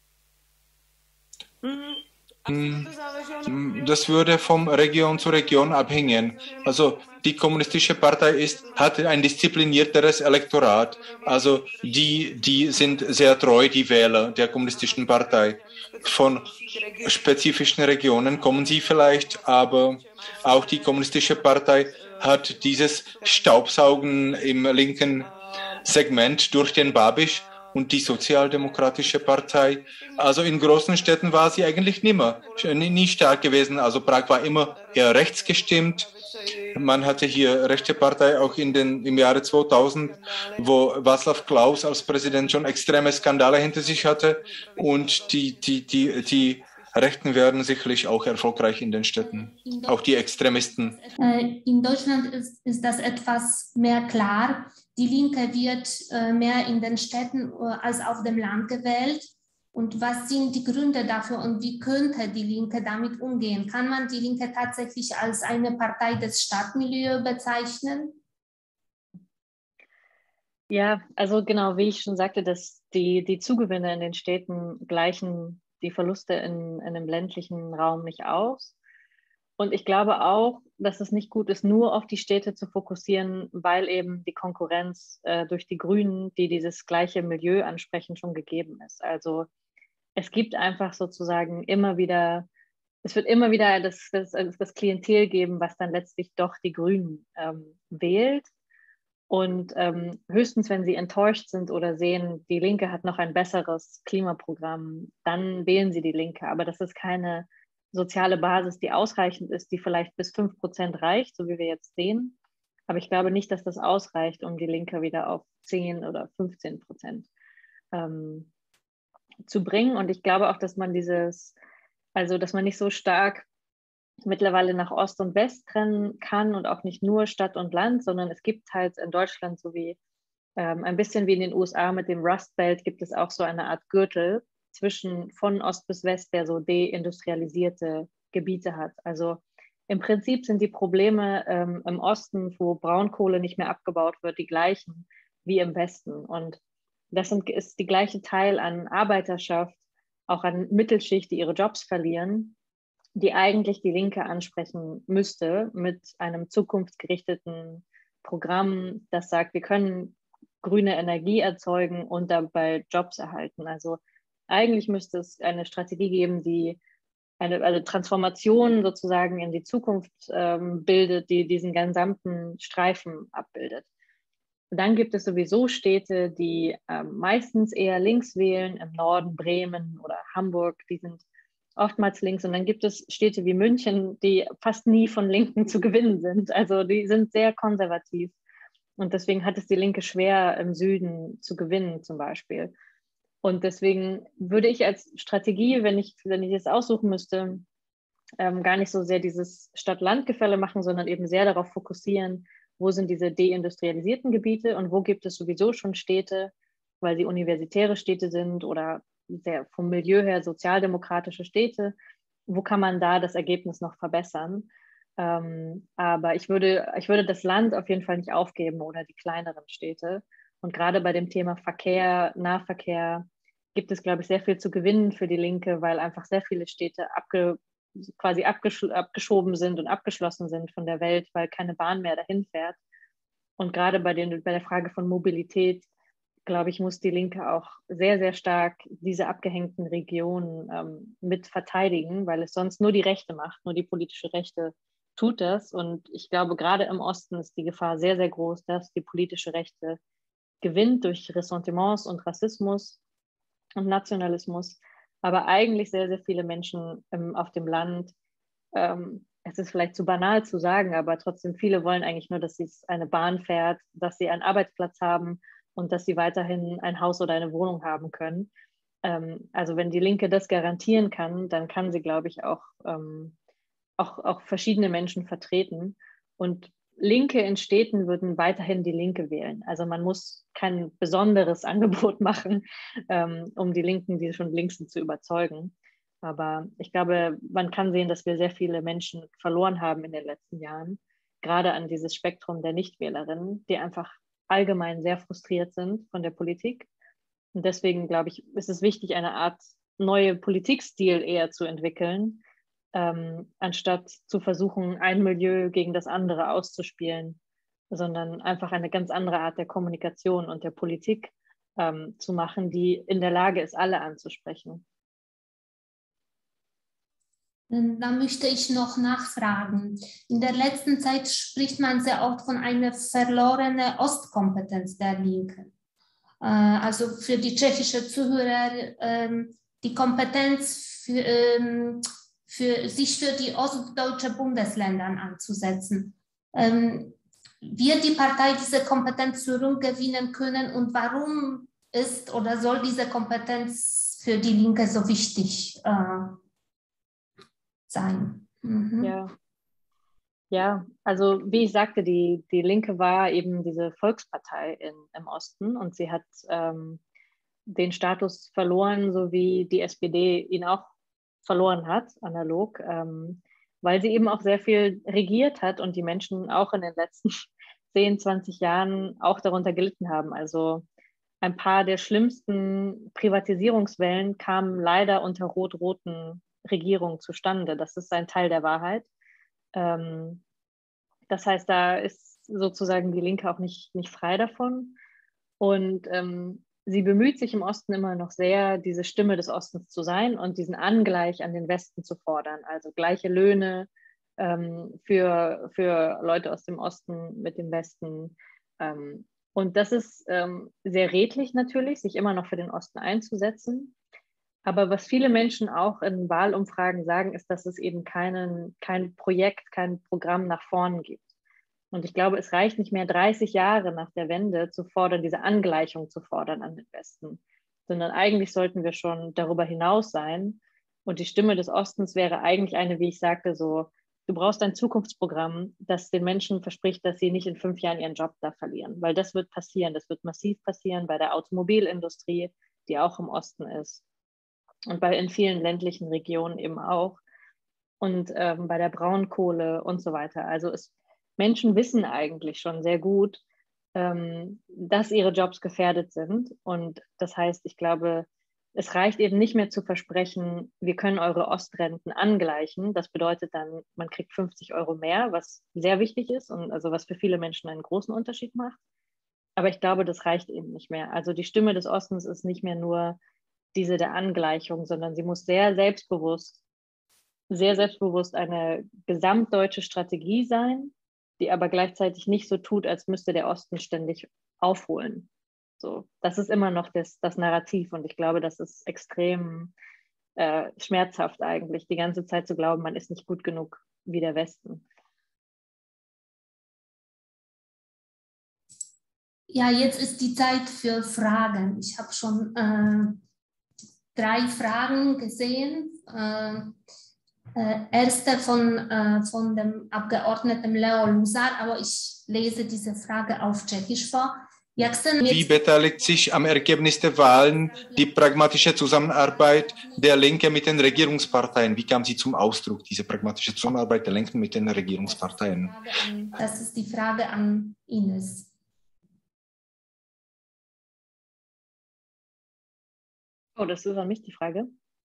Das würde von Region zu Region abhängen. Also die Kommunistische Partei hat ein disziplinierteres Elektorat. Also die sind sehr treu, die Wähler der Kommunistischen Partei. Von spezifischen Regionen kommen sie vielleicht, aber auch die Kommunistische Partei hat dieses Staubsaugen im linken Segment durch den Babiš und die Sozialdemokratische Partei. Also in großen Städten war sie eigentlich nie stark gewesen. Also Prag war immer eher rechts gestimmt. Man hatte hier rechte Partei auch im Jahre 2000, wo Václav Klaus als Präsident schon extreme Skandale hinter sich hatte. Und die Rechten werden sicherlich auch erfolgreich in den Städten, auch die Extremisten. In Deutschland ist das etwas mehr klar. Die Linke wird mehr in den Städten als auf dem Land gewählt. Und was sind die Gründe dafür und wie könnte die Linke damit umgehen? Kann man die Linke tatsächlich als eine Partei des Stadtmilieus bezeichnen? Ja, also genau, wie ich schon sagte, dass die Zugewinne in den Städten gleichen die Verluste in einem ländlichen Raum nicht aus. Und ich glaube auch, dass es nicht gut ist, nur auf die Städte zu fokussieren, weil eben die Konkurrenz durch die Grünen, die dieses gleiche Milieu ansprechen, schon gegeben ist. Also es gibt einfach sozusagen es wird immer wieder das Klientel geben, was dann letztlich doch die Grünen wählt. Und höchstens, wenn sie enttäuscht sind oder sehen, die Linke hat noch ein besseres Klimaprogramm, dann wählen sie die Linke. Aber das ist keine soziale Basis, die ausreichend ist, die vielleicht bis 5% reicht, so wie wir jetzt sehen. Aber ich glaube nicht, dass das ausreicht, um die Linke wieder auf 10 oder 15% zu bringen. Und ich glaube auch, dass man dass man nicht so stark mittlerweile nach Ost und West trennen kann und auch nicht nur Stadt und Land, sondern es gibt halt in Deutschland so wie ein bisschen wie in den USA mit dem Rust Belt gibt es auch so eine Art Gürtel von Ost bis West, der so deindustrialisierte Gebiete hat. Also im Prinzip sind die Probleme im Osten, wo Braunkohle nicht mehr abgebaut wird, die gleichen wie im Westen. Und das ist die gleiche Teil an Arbeiterschaft, auch an Mittelschicht, die ihre Jobs verlieren, die eigentlich die Linke ansprechen müsste mit einem zukunftsgerichteten Programm, das sagt, wir können grüne Energie erzeugen und dabei Jobs erhalten. Also eigentlich müsste es eine Strategie geben, die eine Transformation sozusagen in die Zukunft bildet, die diesen gesamten Streifen abbildet. Und dann gibt es sowieso Städte, die meistens eher links wählen, im Norden Bremen oder Hamburg, die sind oftmals links. Und dann gibt es Städte wie München, die fast nie von Linken zu gewinnen sind. Also die sind sehr konservativ. Und deswegen hat es die Linke schwer, im Süden zu gewinnen zum Beispiel. Und deswegen würde ich als Strategie, wenn ich es aussuchen müsste, gar nicht so sehr dieses Stadt-Land-Gefälle machen, sondern eben sehr darauf fokussieren, wo sind diese deindustrialisierten Gebiete und wo gibt es sowieso schon Städte, weil sie universitäre Städte sind oder sehr vom Milieu her sozialdemokratische Städte. Wo kann man da das Ergebnis noch verbessern? Aber ich würde das Land auf jeden Fall nicht aufgeben oder die kleineren Städte. Und gerade bei dem Thema Verkehr, Nahverkehr, gibt es, glaube ich, sehr viel zu gewinnen für die Linke, weil einfach sehr viele Städte quasi abgeschoben sind und abgeschlossen sind von der Welt, weil keine Bahn mehr dahin fährt. Und gerade bei der Frage von Mobilität, glaube ich, muss die Linke auch sehr, sehr stark diese abgehängten Regionen mit verteidigen, weil es sonst nur die Rechte macht, nur die politische Rechte tut das. Und ich glaube, gerade im Osten ist die Gefahr sehr, sehr groß, dass die politische Rechte gewinnt durch Ressentiments und Rassismus und Nationalismus. Aber eigentlich sehr, sehr viele Menschen auf dem Land, es ist vielleicht zu banal zu sagen, aber trotzdem viele wollen eigentlich nur, dass eine Bahn fährt, dass sie einen Arbeitsplatz haben und dass sie weiterhin ein Haus oder eine Wohnung haben können. Also wenn die Linke das garantieren kann, dann kann sie, glaube ich, auch verschiedene Menschen vertreten. Und Linke in Städten würden weiterhin die Linke wählen. Also man muss kein besonderes Angebot machen, um die Linken, die schon links sind, zu überzeugen. Aber ich glaube, man kann sehen, dass wir sehr viele Menschen verloren haben in den letzten Jahren, gerade an dieses Spektrum der Nichtwählerinnen, die einfach allgemein sehr frustriert sind von der Politik. Und deswegen, glaube ich, ist es wichtig, eine Art neue Politikstil eher zu entwickeln, anstatt zu versuchen, ein Milieu gegen das andere auszuspielen, sondern einfach eine ganz andere Art der Kommunikation und der Politik zu machen, die in der Lage ist, alle anzusprechen. Da möchte ich noch nachfragen. In der letzten Zeit spricht man sehr oft von einer verlorenen Ostkompetenz der Linken. Also für die tschechische Zuhörer, die Kompetenz für sich für die ostdeutsche Bundesländer anzusetzen. Wird die Partei diese Kompetenz zurückgewinnen können und warum ist oder soll diese Kompetenz für die Linke so wichtig sein? Mhm. Ja, also wie ich sagte, die Linke war eben diese Volkspartei im Osten und sie hat den Status verloren, so wie die SPD ihn auch verloren hat, analog, weil sie eben auch sehr viel regiert hat und die Menschen auch in den letzten 10, 20 Jahren auch darunter gelitten haben. Also ein paar der schlimmsten Privatisierungswellen kamen leider unter rot-roten Regierungen zustande. Das ist ein Teil der Wahrheit. Das heißt, da ist sozusagen die Linke auch nicht frei davon. Und sie bemüht sich im Osten immer noch sehr, diese Stimme des Ostens zu sein und diesen Angleich an den Westen zu fordern. Also gleiche Löhne für Leute aus dem Osten mit dem Westen. Und das ist sehr redlich natürlich, sich immer noch für den Osten einzusetzen. Aber was viele Menschen auch in Wahlumfragen sagen, ist, dass es eben kein Projekt, kein Programm nach vorn gibt. Und ich glaube, es reicht nicht mehr 30 Jahre nach der Wende zu fordern, diese Angleichung zu fordern an den Westen, sondern eigentlich sollten wir schon darüber hinaus sein. Und die Stimme des Ostens wäre eigentlich eine, wie ich sagte, so, du brauchst ein Zukunftsprogramm, das den Menschen verspricht, dass sie nicht in 5 Jahren ihren Job da verlieren. Weil das wird passieren, das wird massiv passieren bei der Automobilindustrie, die auch im Osten ist. Und in vielen ländlichen Regionen eben auch. Und bei der Braunkohle und so weiter. Also Menschen wissen eigentlich schon sehr gut, dass ihre Jobs gefährdet sind. Und das heißt, ich glaube, es reicht eben nicht mehr zu versprechen, wir können eure Ostrenten angleichen. Das bedeutet dann, man kriegt 50 € mehr, was sehr wichtig ist und also was für viele Menschen einen großen Unterschied macht. Aber ich glaube, das reicht eben nicht mehr. Also die Stimme des Ostens ist nicht mehr nur diese der Angleichung, sondern sie muss sehr selbstbewusst eine gesamtdeutsche Strategie sein, die aber gleichzeitig nicht so tut, als müsste der Osten ständig aufholen. So, das ist immer noch das Narrativ und ich glaube, das ist extrem schmerzhaft eigentlich, die ganze Zeit zu glauben, man ist nicht gut genug wie der Westen. Ja, jetzt ist die Zeit für Fragen. Ich habe schon 3 Fragen gesehen. Erste von dem Abgeordneten Leo Luzar, aber ich lese diese Frage auf Tschechisch vor. Wie beteiligt sich am Ergebnis der Wahlen die pragmatische Zusammenarbeit der Linke mit den Regierungsparteien? Wie kam sie zum Ausdruck, diese pragmatische Zusammenarbeit der Linken mit den Regierungsparteien? Das ist die Frage an Ines. Oh, das ist an mich die Frage.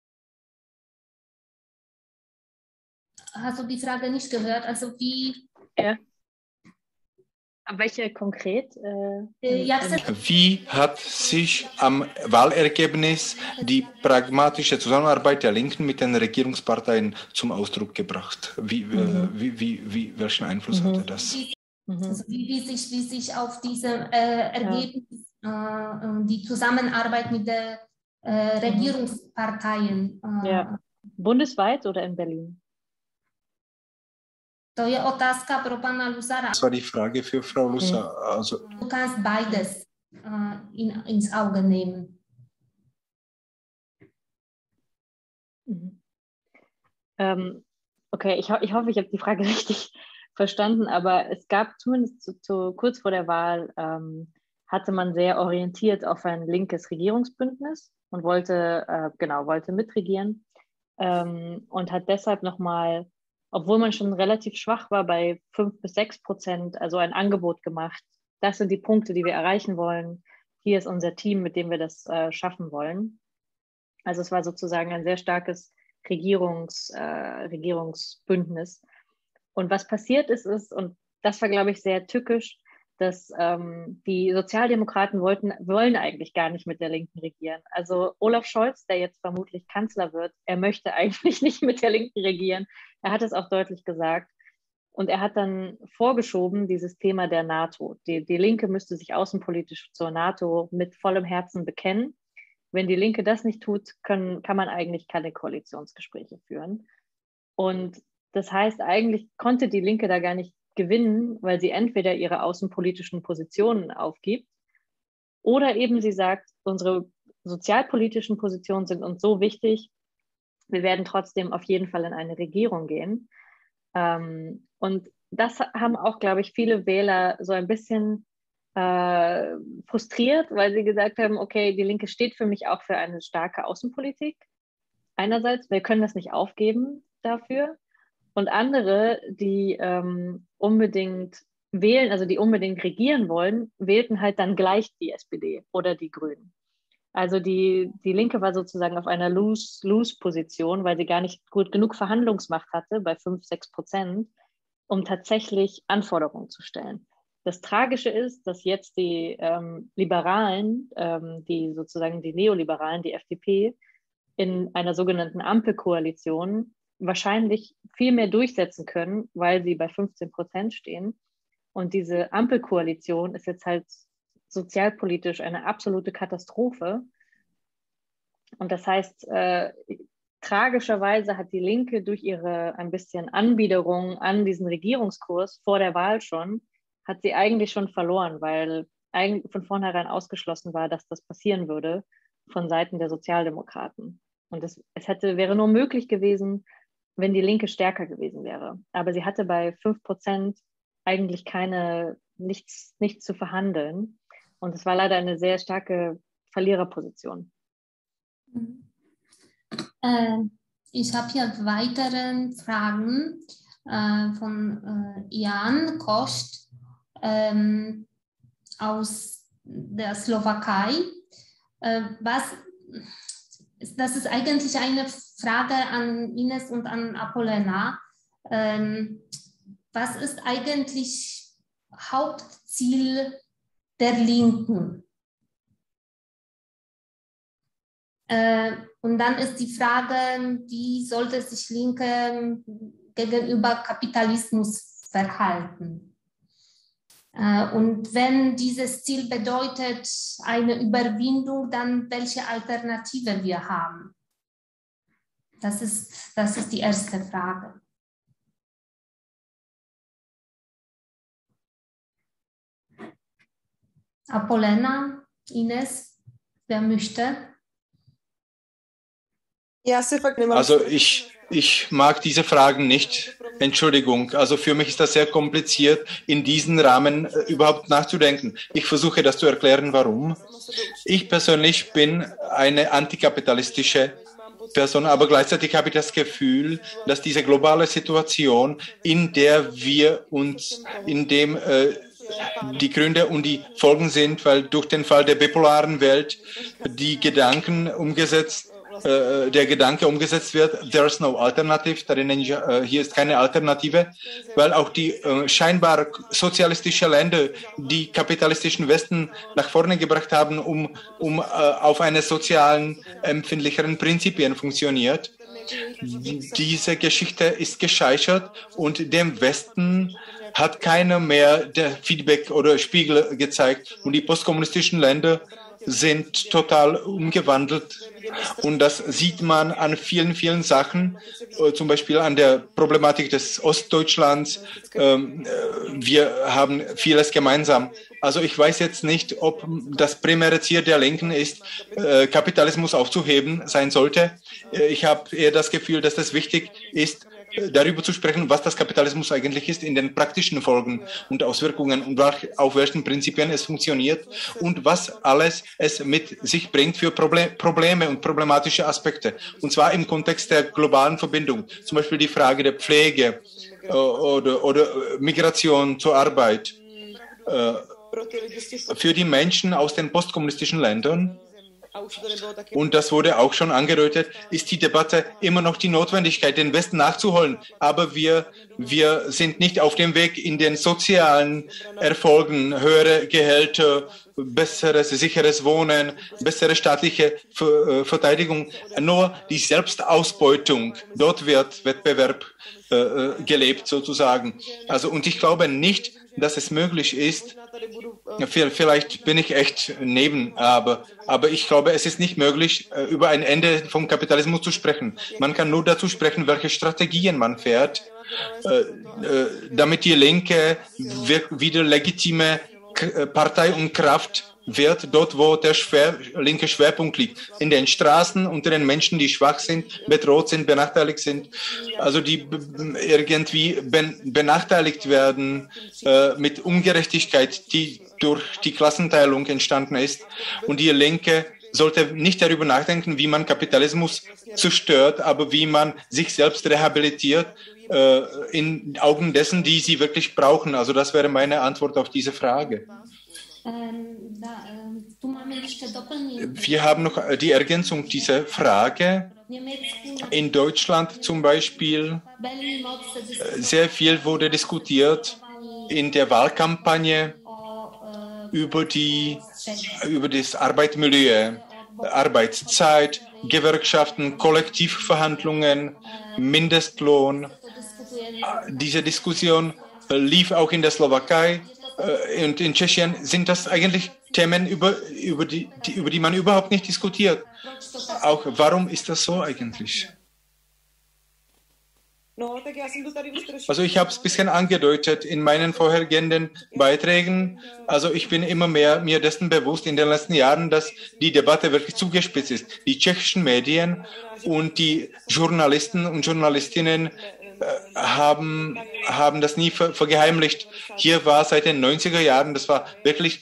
Hast du die Frage nicht gehört? Also wie... Ja. Welche konkret? Wie hat sich am Wahlergebnis die pragmatische Zusammenarbeit der Linken mit den Regierungsparteien zum Ausdruck gebracht? Welchen Einfluss hatte das? Also wie sich auf diesem Ergebnis die Zusammenarbeit mit den Regierungsparteien... Ja. Bundesweit oder in Berlin? To je otázka pro pana Luzara. Das war die Frage für Frau Luzar. Also, du kannst beides ins Auge nehmen. Okay, ich hoffe, ich habe die Frage richtig verstanden, aber es gab zumindest kurz vor der Wahl, hatte man sehr orientiert auf ein linkes Regierungsbündnis und wollte mitregieren und hat deshalb nochmal, obwohl man schon relativ schwach war bei 5 bis 6%, also ein Angebot gemacht, das sind die Punkte, die wir erreichen wollen. Hier ist unser Team, mit dem wir das schaffen wollen. Also es war sozusagen ein sehr starkes Regierungsbündnis. Und was passiert ist, und das war, glaube ich, sehr tückisch, dass die Sozialdemokraten wollen eigentlich gar nicht mit der Linken regieren. Also Olaf Scholz, der jetzt vermutlich Kanzler wird, er möchte eigentlich nicht mit der Linken regieren. Er hat es auch deutlich gesagt. Und er hat dann vorgeschoben, dieses Thema der NATO. Die Linke müsste sich außenpolitisch zur NATO mit vollem Herzen bekennen. Wenn die Linke das nicht tut, kann man eigentlich keine Koalitionsgespräche führen. Und das heißt, eigentlich konnte die Linke da gar nicht gewinnen, weil sie entweder ihre außenpolitischen Positionen aufgibt oder eben sie sagt, unsere sozialpolitischen Positionen sind uns so wichtig, wir werden trotzdem auf jeden Fall in eine Regierung gehen. Und das haben auch, glaube ich, viele Wähler so ein bisschen frustriert, weil sie gesagt haben, okay, die Linke steht für mich auch für eine starke Außenpolitik. Einerseits, wir können das nicht aufgeben dafür. Und andere, die unbedingt wählen, also die unbedingt regieren wollen, wählten halt dann gleich die SPD oder die Grünen. Also die Linke war sozusagen auf einer Lose-Lose-Position, weil sie gar nicht gut genug Verhandlungsmacht hatte, bei 5-6%, um tatsächlich Anforderungen zu stellen. Das Tragische ist, dass jetzt die Liberalen, die sozusagen die Neoliberalen, die FDP, in einer sogenannten Ampelkoalition wahrscheinlich viel mehr durchsetzen können, weil sie bei 15% stehen. Und diese Ampelkoalition ist jetzt halt sozialpolitisch eine absolute Katastrophe. Und das heißt, tragischerweise hat die Linke durch ihre ein bisschen Anbiederung an diesen Regierungskurs vor der Wahl schon, hat sie eigentlich schon verloren, weil eigentlich von vornherein ausgeschlossen war, dass das passieren würde von Seiten der Sozialdemokraten. Und es wäre nur möglich gewesen, wenn die Linke stärker gewesen wäre. Aber sie hatte bei 5% eigentlich nichts zu verhandeln. Und es war leider eine sehr starke Verliererposition. Ich habe hier weitere Fragen von Jan Kost aus der Slowakei. Das ist eigentlich eine Frage an Ines und an Apolena. Was ist eigentlich Hauptziel der Linken? Und dann ist die Frage, wie sollte sich Linke gegenüber Kapitalismus verhalten? Und wenn dieses Ziel bedeutet eine Überwindung, dann welche Alternative wir haben? Das ist die erste Frage. Apolena, Ines, wer möchte? Also ich mag diese Fragen nicht. Entschuldigung. Also für mich ist das sehr kompliziert, in diesen Rahmen überhaupt nachzudenken. Ich versuche das zu erklären, warum. Ich persönlich bin eine antikapitalistische Person, aber gleichzeitig habe ich das Gefühl, dass diese globale Situation, in der wir uns, in dem die Gründe und die Folgen sind, weil durch den Fall der bipolaren Welt der Gedanke umgesetzt wird, there's no alternative, hier ist keine Alternative, weil auch die scheinbar sozialistischen Länder, die kapitalistischen Westen nach vorne gebracht haben, um auf eine sozialen, empfindlicheren Prinzipien funktioniert. Diese Geschichte ist gescheitert und dem Westen hat keiner mehr der Feedback oder Spiegel gezeigt und die postkommunistischen Länder sind total umgewandelt. Und das sieht man an vielen, vielen Sachen, zum Beispiel an der Problematik des Ostdeutschlands. Wir haben vieles gemeinsam. Also ich weiß jetzt nicht, ob das primäre Ziel der Linken ist, Kapitalismus aufzuheben sein sollte. Ich habe eher das Gefühl, dass das wichtig ist, darüber zu sprechen, was das Kapitalismus eigentlich ist, in den praktischen Folgen und Auswirkungen und auf welchen Prinzipien es funktioniert und was alles es mit sich bringt für Probleme und problematische Aspekte. Und zwar im Kontext der globalen Verbindung. Zum Beispiel die Frage der Pflege oder Migration zur Arbeit für die Menschen aus den postkommunistischen Ländern, und das wurde auch schon angedeutet, ist die Debatte immer noch die Notwendigkeit, den Westen nachzuholen. Aber wir sind nicht auf dem Weg in den sozialen Erfolgen, höhere Gehälter, besseres, sicheres Wohnen, bessere staatliche Verteidigung. Nur die Selbstausbeutung, dort wird Wettbewerb gelebt sozusagen. Also, und ich glaube nicht, dass es möglich ist, vielleicht bin ich echt neben, aber ich glaube, es ist nicht möglich, über ein Ende vom Kapitalismus zu sprechen. Man kann nur dazu sprechen, welche Strategien man fährt, damit die Linke wieder legitime Partei und Kraft wird, dort wo der linke Schwerpunkt liegt, in den Straßen, unter den Menschen, die schwach sind, bedroht sind, benachteiligt sind, also die irgendwie benachteiligt werden mit Ungerechtigkeit, die durch die Klassenteilung entstanden ist. Und die Linke sollte nicht darüber nachdenken, wie man Kapitalismus zerstört, aber wie man sich selbst rehabilitiert in Augen dessen, die sie wirklich brauchen. Also das wäre meine Antwort auf diese Frage. Wir haben noch die Ergänzung dieser Frage. In Deutschland zum Beispiel sehr viel wurde diskutiert in der Wahlkampagne über das Arbeitsmilieu, Arbeitszeit, Gewerkschaften, Kollektivverhandlungen, Mindestlohn. Diese Diskussion lief auch in der Slowakei. Und in Tschechien sind das eigentlich Themen, über die man überhaupt nicht diskutiert. Auch warum ist das so eigentlich? Also ich habe es ein bisschen angedeutet in meinen vorhergehenden Beiträgen. Also ich bin immer mehr mir dessen bewusst in den letzten Jahren, dass die Debatte wirklich zugespitzt ist. Die tschechischen Medien und die Journalisten und Journalistinnen haben das nie vergeheimlicht. Hier war seit den 90er Jahren, das war wirklich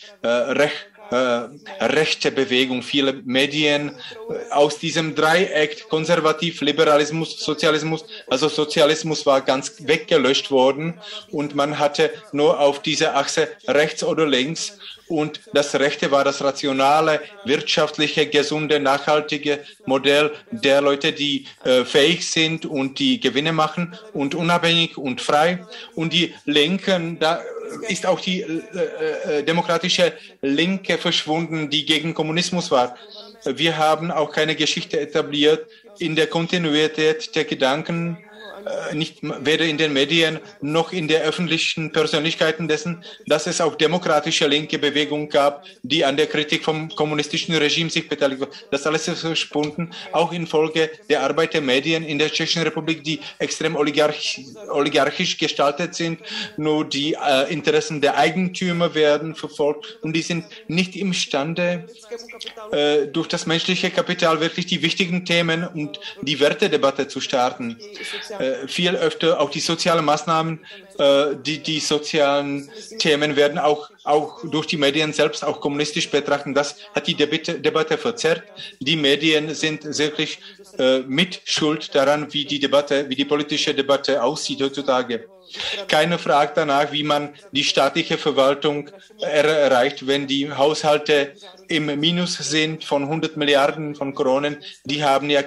rechte Bewegung, viele Medien aus diesem Dreieck Konservativ, Liberalismus, Sozialismus. Also Sozialismus war ganz weggelöscht worden und man hatte nur auf dieser Achse rechts oder links. Und das Rechte war das rationale, wirtschaftliche, gesunde, nachhaltige Modell der Leute, die fähig sind und die Gewinne machen und unabhängig und frei. Und die Linken, da ist auch die demokratische Linke verschwunden, die gegen Kommunismus war. Wir haben auch keine Geschichte etabliert in der Kontinuität der Gedanken, nicht weder in den Medien noch in der öffentlichen Persönlichkeiten dessen, dass es auch demokratische linke Bewegungen gab, die an der Kritik vom kommunistischen Regime sich beteiligt waren. Das alles ist verschwunden, auch infolge der Arbeit der Medien in der Tschechischen Republik, die extrem oligarchisch gestaltet sind. Nur die Interessen der Eigentümer werden verfolgt und die sind nicht imstande, durch das menschliche Kapital wirklich die wichtigen Themen und die Wertedebatte zu starten. Viel öfter auch die sozialen Maßnahmen, die sozialen Themen werden auch durch die Medien selbst auch kommunistisch betrachtet. Das hat die Debatte verzerrt. Die Medien sind wirklich mit Schuld daran, wie die politische Debatte aussieht heutzutage. Keiner fragt danach, wie man die staatliche Verwaltung erreicht, wenn die Haushalte im Minus sind von 100 Milliarden von Kronen. Die haben ja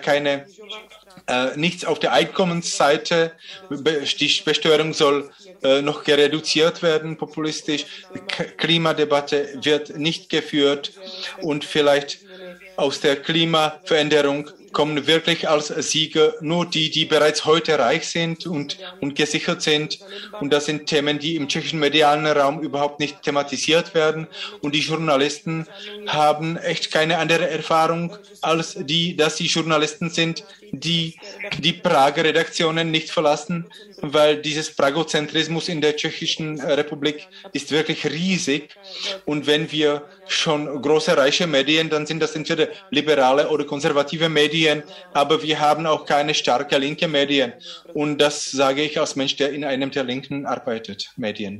nichts auf der Einkommensseite. Die Besteuerung soll noch reduziert werden, populistisch. Klimadebatte wird nicht geführt und vielleicht aus der Klimaveränderung kommen wirklich als Sieger nur die bereits heute reich sind und gesichert sind. Und das sind Themen, die im tschechischen medialen Raum überhaupt nicht thematisiert werden. Und die Journalisten haben echt keine andere Erfahrung, als dass sie Journalisten sind, die Prager Redaktionen nicht verlassen, weil dieses Pragozentrismus in der Tschechischen Republik ist wirklich riesig. Und wenn wir schon große, reiche Medien, dann sind das entweder liberale oder konservative Medien, aber wir haben auch keine starke linke Medien. Und das sage ich als Mensch, der in einem der Linken arbeitet, Medien.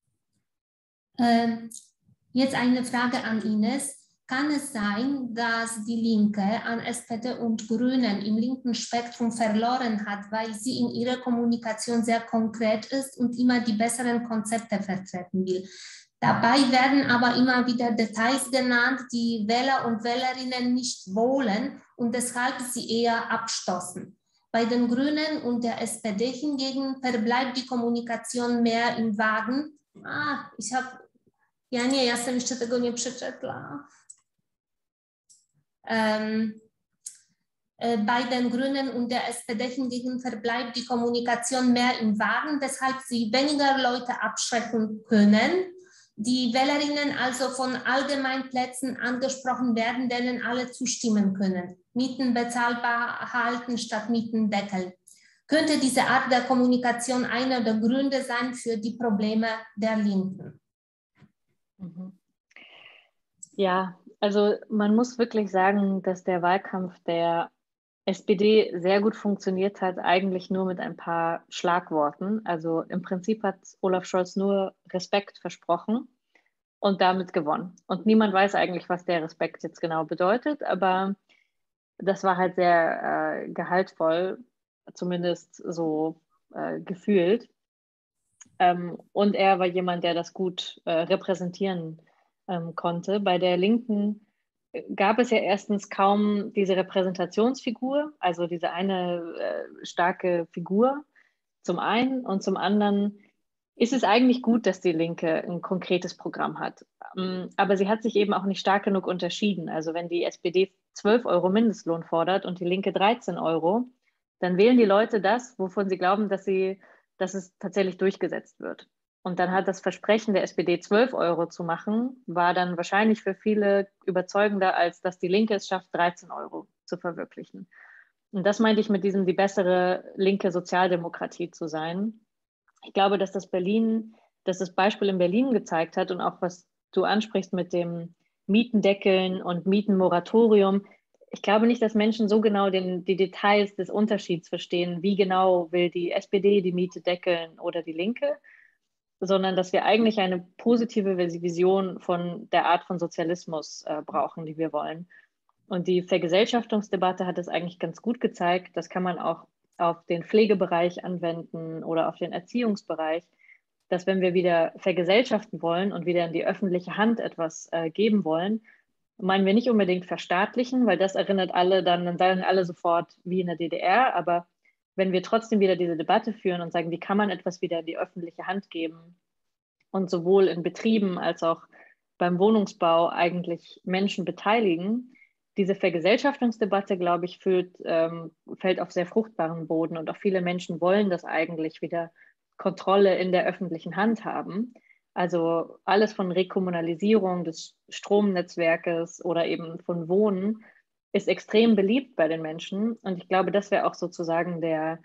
Jetzt eine Frage an Ines. Kann es sein, dass die Linke an SPD und Grünen im linken Spektrum verloren hat, weil sie in ihrer Kommunikation sehr konkret ist und immer die besseren Konzepte vertreten will? Dabei werden aber immer wieder Details genannt, die Wähler und Wählerinnen nicht wollen und deshalb sie eher abstoßen. Bei den Grünen und der SPD hingegen verbleibt die Kommunikation mehr im Wagen. Ja nie, ja sam jeszcze tego nie przeczytała. Bei den Grünen und der SPD hingegen verbleibt die Kommunikation mehr im Wagen, weshalb sie weniger Leute abschrecken können. Die Wählerinnen also von Allgemeinplätzen angesprochen werden, denen alle zustimmen können. Mieten bezahlbar halten statt Mietendeckel. Könnte diese Art der Kommunikation einer der Gründe sein für die Probleme der Linken? Ja, also man muss wirklich sagen, dass der Wahlkampf der SPD sehr gut funktioniert hat, eigentlich nur mit ein paar Schlagworten. Also im Prinzip hat Olaf Scholz nur Respekt versprochen und damit gewonnen. Und niemand weiß eigentlich, was der Respekt jetzt genau bedeutet, aber das war halt sehr gehaltvoll, zumindest so gefühlt. Und er war jemand, der das gut repräsentieren konnte. Bei der Linken gab es ja erstens kaum diese Repräsentationsfigur, also diese eine starke Figur zum einen, und zum anderen ist es eigentlich gut, dass die Linke ein konkretes Programm hat. Aber sie hat sich eben auch nicht stark genug unterschieden. Also wenn die SPD 12 Euro Mindestlohn fordert und die Linke 13 Euro, dann wählen die Leute das, wovon sie glauben, dass es tatsächlich durchgesetzt wird. Und dann hat das Versprechen der SPD 12 Euro zu machen, war dann wahrscheinlich für viele überzeugender, als dass die Linke es schafft, 13 Euro zu verwirklichen. Und das meinte ich mit diesem, die bessere linke Sozialdemokratie zu sein. Ich glaube, dass das Beispiel in Berlin gezeigt hat und auch was du ansprichst mit dem Mietendeckeln und Mietenmoratorium. Ich glaube nicht, dass Menschen so genau die Details des Unterschieds verstehen, wie genau will die SPD die Miete deckeln oder die Linke, sondern dass wir eigentlich eine positive Vision von der Art von Sozialismus brauchen, die wir wollen. Und die Vergesellschaftungsdebatte hat es eigentlich ganz gut gezeigt. Das kann man auch auf den Pflegebereich anwenden oder auf den Erziehungsbereich, dass wenn wir wieder vergesellschaften wollen und wieder in die öffentliche Hand etwas geben wollen, meinen wir nicht unbedingt verstaatlichen, weil das erinnert alle, dann sagen alle sofort wie in der DDR, aber wenn wir trotzdem wieder diese Debatte führen und sagen, wie kann man etwas wieder in die öffentliche Hand geben und sowohl in Betrieben als auch beim Wohnungsbau eigentlich Menschen beteiligen, diese Vergesellschaftungsdebatte, glaube ich, fällt auf sehr fruchtbaren Boden und auch viele Menschen wollen das eigentlich wieder Kontrolle in der öffentlichen Hand haben. Also alles von Rekommunalisierung des Stromnetzwerkes oder eben von Wohnen ist extrem beliebt bei den Menschen. Und ich glaube, das wäre auch sozusagen der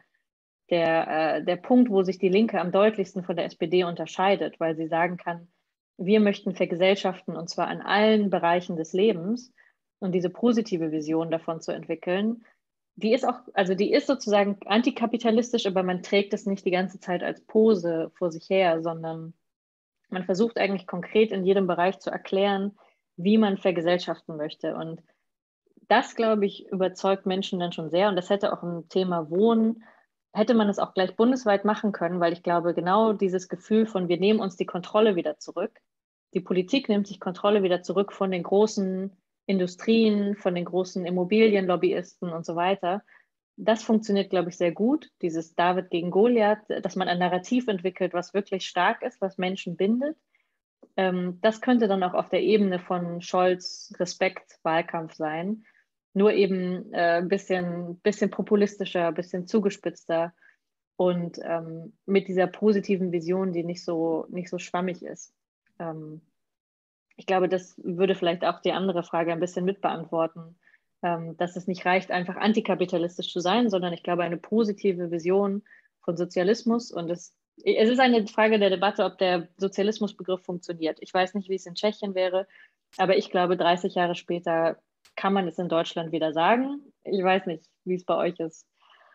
Punkt, wo sich die Linke am deutlichsten von der SPD unterscheidet, weil sie sagen kann, wir möchten vergesellschaften und zwar in allen Bereichen des Lebens. Und diese positive Vision davon zu entwickeln, die ist sozusagen antikapitalistisch, aber man trägt es nicht die ganze Zeit als Pose vor sich her, sondern man versucht eigentlich konkret in jedem Bereich zu erklären, wie man vergesellschaften möchte. Und das, glaube ich, überzeugt Menschen dann schon sehr. Und das hätte auch im Thema Wohnen, hätte man es auch gleich bundesweit machen können, weil ich glaube, genau dieses Gefühl von, wir nehmen uns die Kontrolle wieder zurück. Die Politik nimmt sich Kontrolle wieder zurück von den großen Industrien, von den großen Immobilienlobbyisten und so weiter. Das funktioniert, glaube ich, sehr gut, dieses David gegen Goliath, dass man ein Narrativ entwickelt, was wirklich stark ist, was Menschen bindet. Das könnte dann auch auf der Ebene von Scholz Respekt-Wahlkampf sein, nur eben ein bisschen populistischer, ein bisschen zugespitzter und mit dieser positiven Vision, die nicht so schwammig ist. Ich glaube, das würde vielleicht auch die andere Frage ein bisschen mitbeantworten, dass es nicht reicht, einfach antikapitalistisch zu sein, sondern ich glaube, eine positive Vision von Sozialismus. Und es ist eine Frage der Debatte, ob der Sozialismusbegriff funktioniert. Ich weiß nicht, wie es in Tschechien wäre, aber ich glaube, 30 Jahre später kann man es in Deutschland wieder sagen. Ich weiß nicht, wie es bei euch ist.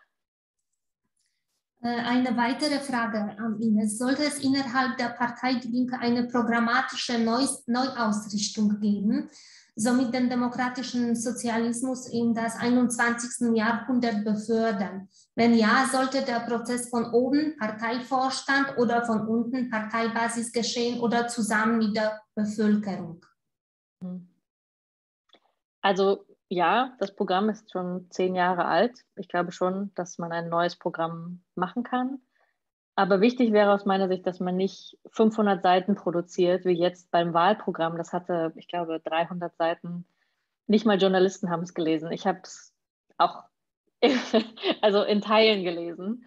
Eine weitere Frage an Ines. Sollte es innerhalb der Partei Die Linke eine programmatische Neuausrichtung geben? somit den demokratischen Sozialismus in das 21. Jahrhundert befördern? Wenn ja, sollte der Prozess von oben, Parteivorstand, oder von unten, Parteibasis, geschehen oder zusammen mit der Bevölkerung? Also ja, das Programm ist schon 10 Jahre alt. Ich glaube schon, dass man ein neues Programm machen kann. Aber wichtig wäre aus meiner Sicht, dass man nicht 500 Seiten produziert, wie jetzt beim Wahlprogramm. Das hatte, ich glaube, 300 Seiten. Nicht mal Journalisten haben es gelesen. Ich habe es auch also in Teilen gelesen.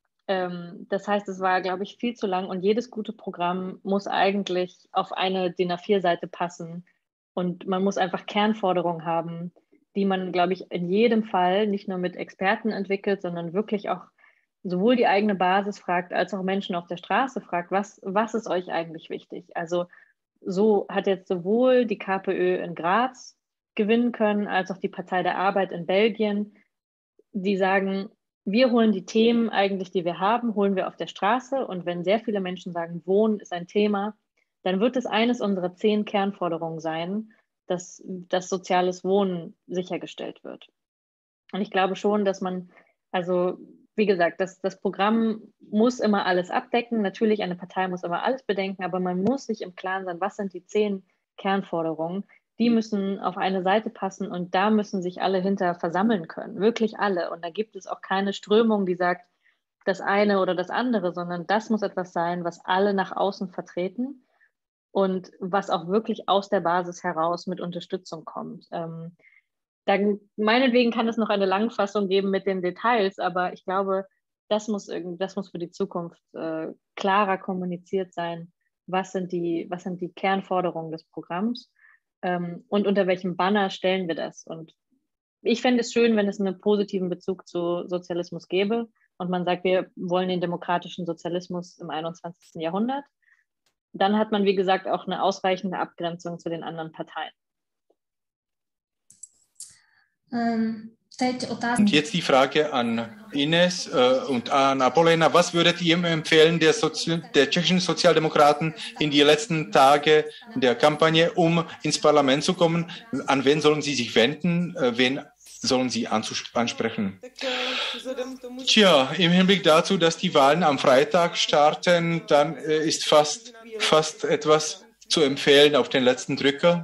Das heißt, es war, glaube ich, viel zu lang. Und jedes gute Programm muss eigentlich auf eine DIN A4-Seite passen. Und man muss einfach Kernforderungen haben, die man, glaube ich, in jedem Fall nicht nur mit Experten entwickelt, sondern wirklich auch sowohl die eigene Basis fragt, als auch Menschen auf der Straße fragt, was ist euch eigentlich wichtig? Also so hat jetzt sowohl die KPÖ in Graz gewinnen können, als auch die Partei der Arbeit in Belgien, die sagen, wir holen die Themen eigentlich, die wir haben, holen wir auf der Straße. Und wenn sehr viele Menschen sagen, Wohnen ist ein Thema, dann wird es eines unserer 10 Kernforderungen sein, dass das soziales Wohnen sichergestellt wird. Und ich glaube schon, dass man, also wie gesagt, das Programm muss immer alles abdecken. Natürlich, eine Partei muss immer alles bedenken, aber man muss sich im Klaren sein, was sind die 10 Kernforderungen. Die müssen auf eine Seite passen und da müssen sich alle hinter versammeln können, wirklich alle. Und da gibt es auch keine Strömung, die sagt, das eine oder das andere, sondern das muss etwas sein, was alle nach außen vertreten und was auch wirklich aus der Basis heraus mit Unterstützung kommt. Dann, meinetwegen kann es noch eine Langfassung geben mit den Details, aber ich glaube, das muss für die Zukunft klarer kommuniziert sein. Was sind die Kernforderungen des Programms und unter welchem Banner stellen wir das? Und ich fände es schön, wenn es einen positiven Bezug zu Sozialismus gäbe und man sagt, wir wollen den demokratischen Sozialismus im 21. Jahrhundert. Dann hat man, wie gesagt, auch eine ausreichende Abgrenzung zu den anderen Parteien. Und jetzt die Frage an Ines und an Apolena. Was würdet ihr empfehlen der tschechischen Sozialdemokraten in die letzten Tage der Kampagne, um ins Parlament zu kommen? An wen sollen sie sich wenden? Wen sollen sie ansprechen? Tja, im Hinblick dazu, dass die Wahlen am Freitag starten, dann ist fast etwas zu empfehlen auf den letzten Drücker.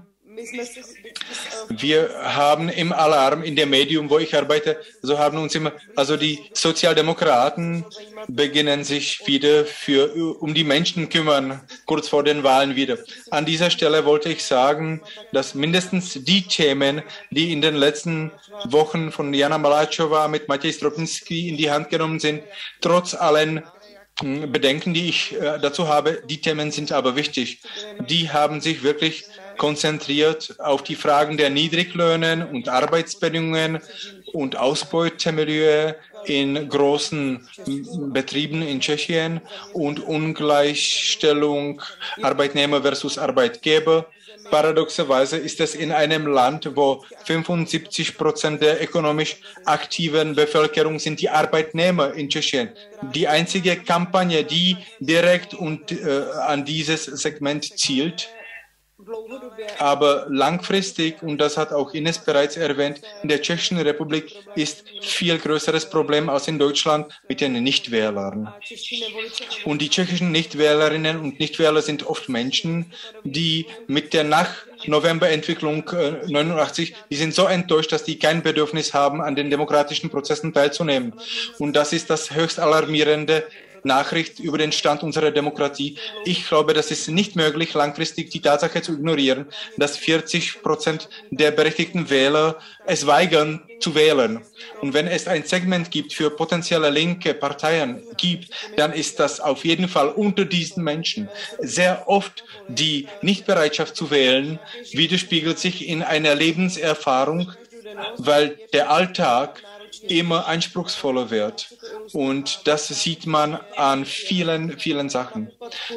Wir haben im Alarm, in dem Medium, wo ich arbeite, also die Sozialdemokraten beginnen sich wieder um die Menschen kümmern, kurz vor den Wahlen wieder. An dieser Stelle wollte ich sagen, dass mindestens die Themen, die in den letzten Wochen von Jana Maláčová mit Matěj Stropnický in die Hand genommen sind, trotz allen Bedenken, die ich dazu habe, die Themen sind aber wichtig. Die haben sich wirklich konzentriert auf die Fragen der Niedriglöhne und Arbeitsbedingungen und Ausbeutemilieu in großen Betrieben in Tschechien und Ungleichstellung Arbeitnehmer versus Arbeitgeber. Paradoxerweise ist es in einem Land, wo 75% der ökonomisch aktiven Bevölkerung sind die Arbeitnehmer in Tschechien. Die einzige Kampagne, die direkt an dieses Segment zielt. Aber langfristig, und das hat auch Ines bereits erwähnt, in der Tschechischen Republik ist viel größeres Problem als in Deutschland mit den Nichtwählern. Und die tschechischen Nichtwählerinnen und Nichtwähler sind oft Menschen, die mit der Nach-November-Entwicklung 89, die sind so enttäuscht, dass die kein Bedürfnis haben, an den demokratischen Prozessen teilzunehmen. Und das ist das höchst alarmierende Nachricht über den Stand unserer Demokratie. Ich glaube, das ist nicht möglich, langfristig die Tatsache zu ignorieren, dass 40% der berechtigten Wähler es weigern zu wählen. Und wenn es ein Segment gibt für potenzielle linke Parteien gibt, dann ist das auf jeden Fall unter diesen Menschen. Sehr oft die Nichtbereitschaft zu wählen widerspiegelt sich in einer Lebenserfahrung, weil der Alltag immer anspruchsvoller wird. Und das sieht man an vielen, vielen Sachen.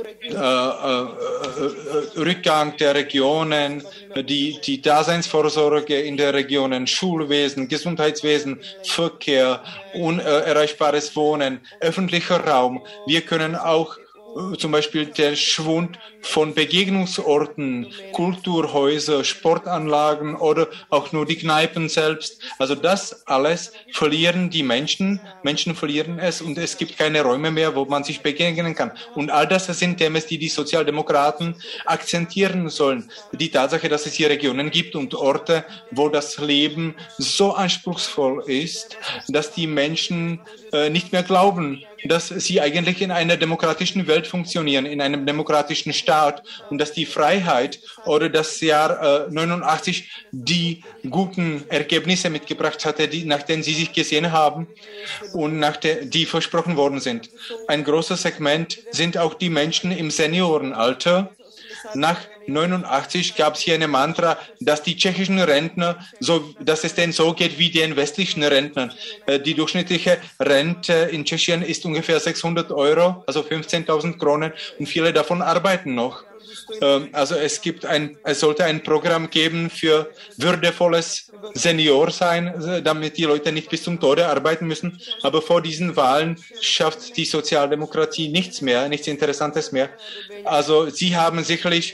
Rückgang der Regionen, die Daseinsvorsorge in der Regionen, Schulwesen, Gesundheitswesen, Verkehr, unerreichbares Wohnen, öffentlicher Raum. Wir können auch zum Beispiel der Schwund von Begegnungsorten, Kulturhäuser, Sportanlagen oder auch nur die Kneipen selbst. Also das alles verlieren die Menschen. Menschen verlieren es und es gibt keine Räume mehr, wo man sich begegnen kann. Und all das sind Themen, die die Sozialdemokraten akzentieren sollen. Die Tatsache, dass es hier Regionen gibt und Orte, wo das Leben so anspruchsvoll ist, dass die Menschen nicht mehr glauben, dass sie eigentlich in einer demokratischen Welt funktionieren, in einem demokratischen Staat und dass die Freiheit oder das Jahr 89 die guten Ergebnisse mitgebracht hatte, nach denen sie sich gesehen haben und die versprochen worden sind. Ein großes Segment sind auch die Menschen im Seniorenalter. Nach 89 gab es hier eine Mantra, dass die tschechischen Rentner, dass es denen so geht wie den westlichen Rentnern. Die durchschnittliche Rente in Tschechien ist ungefähr 600 Euro, also 15.000 Kronen, und viele davon arbeiten noch. Also es sollte ein Programm geben für würdevolles Seniorsein, damit die Leute nicht bis zum Tode arbeiten müssen. Aber vor diesen Wahlen schafft die Sozialdemokratie nichts mehr, nichts Interessantes mehr. Also sie haben sicherlich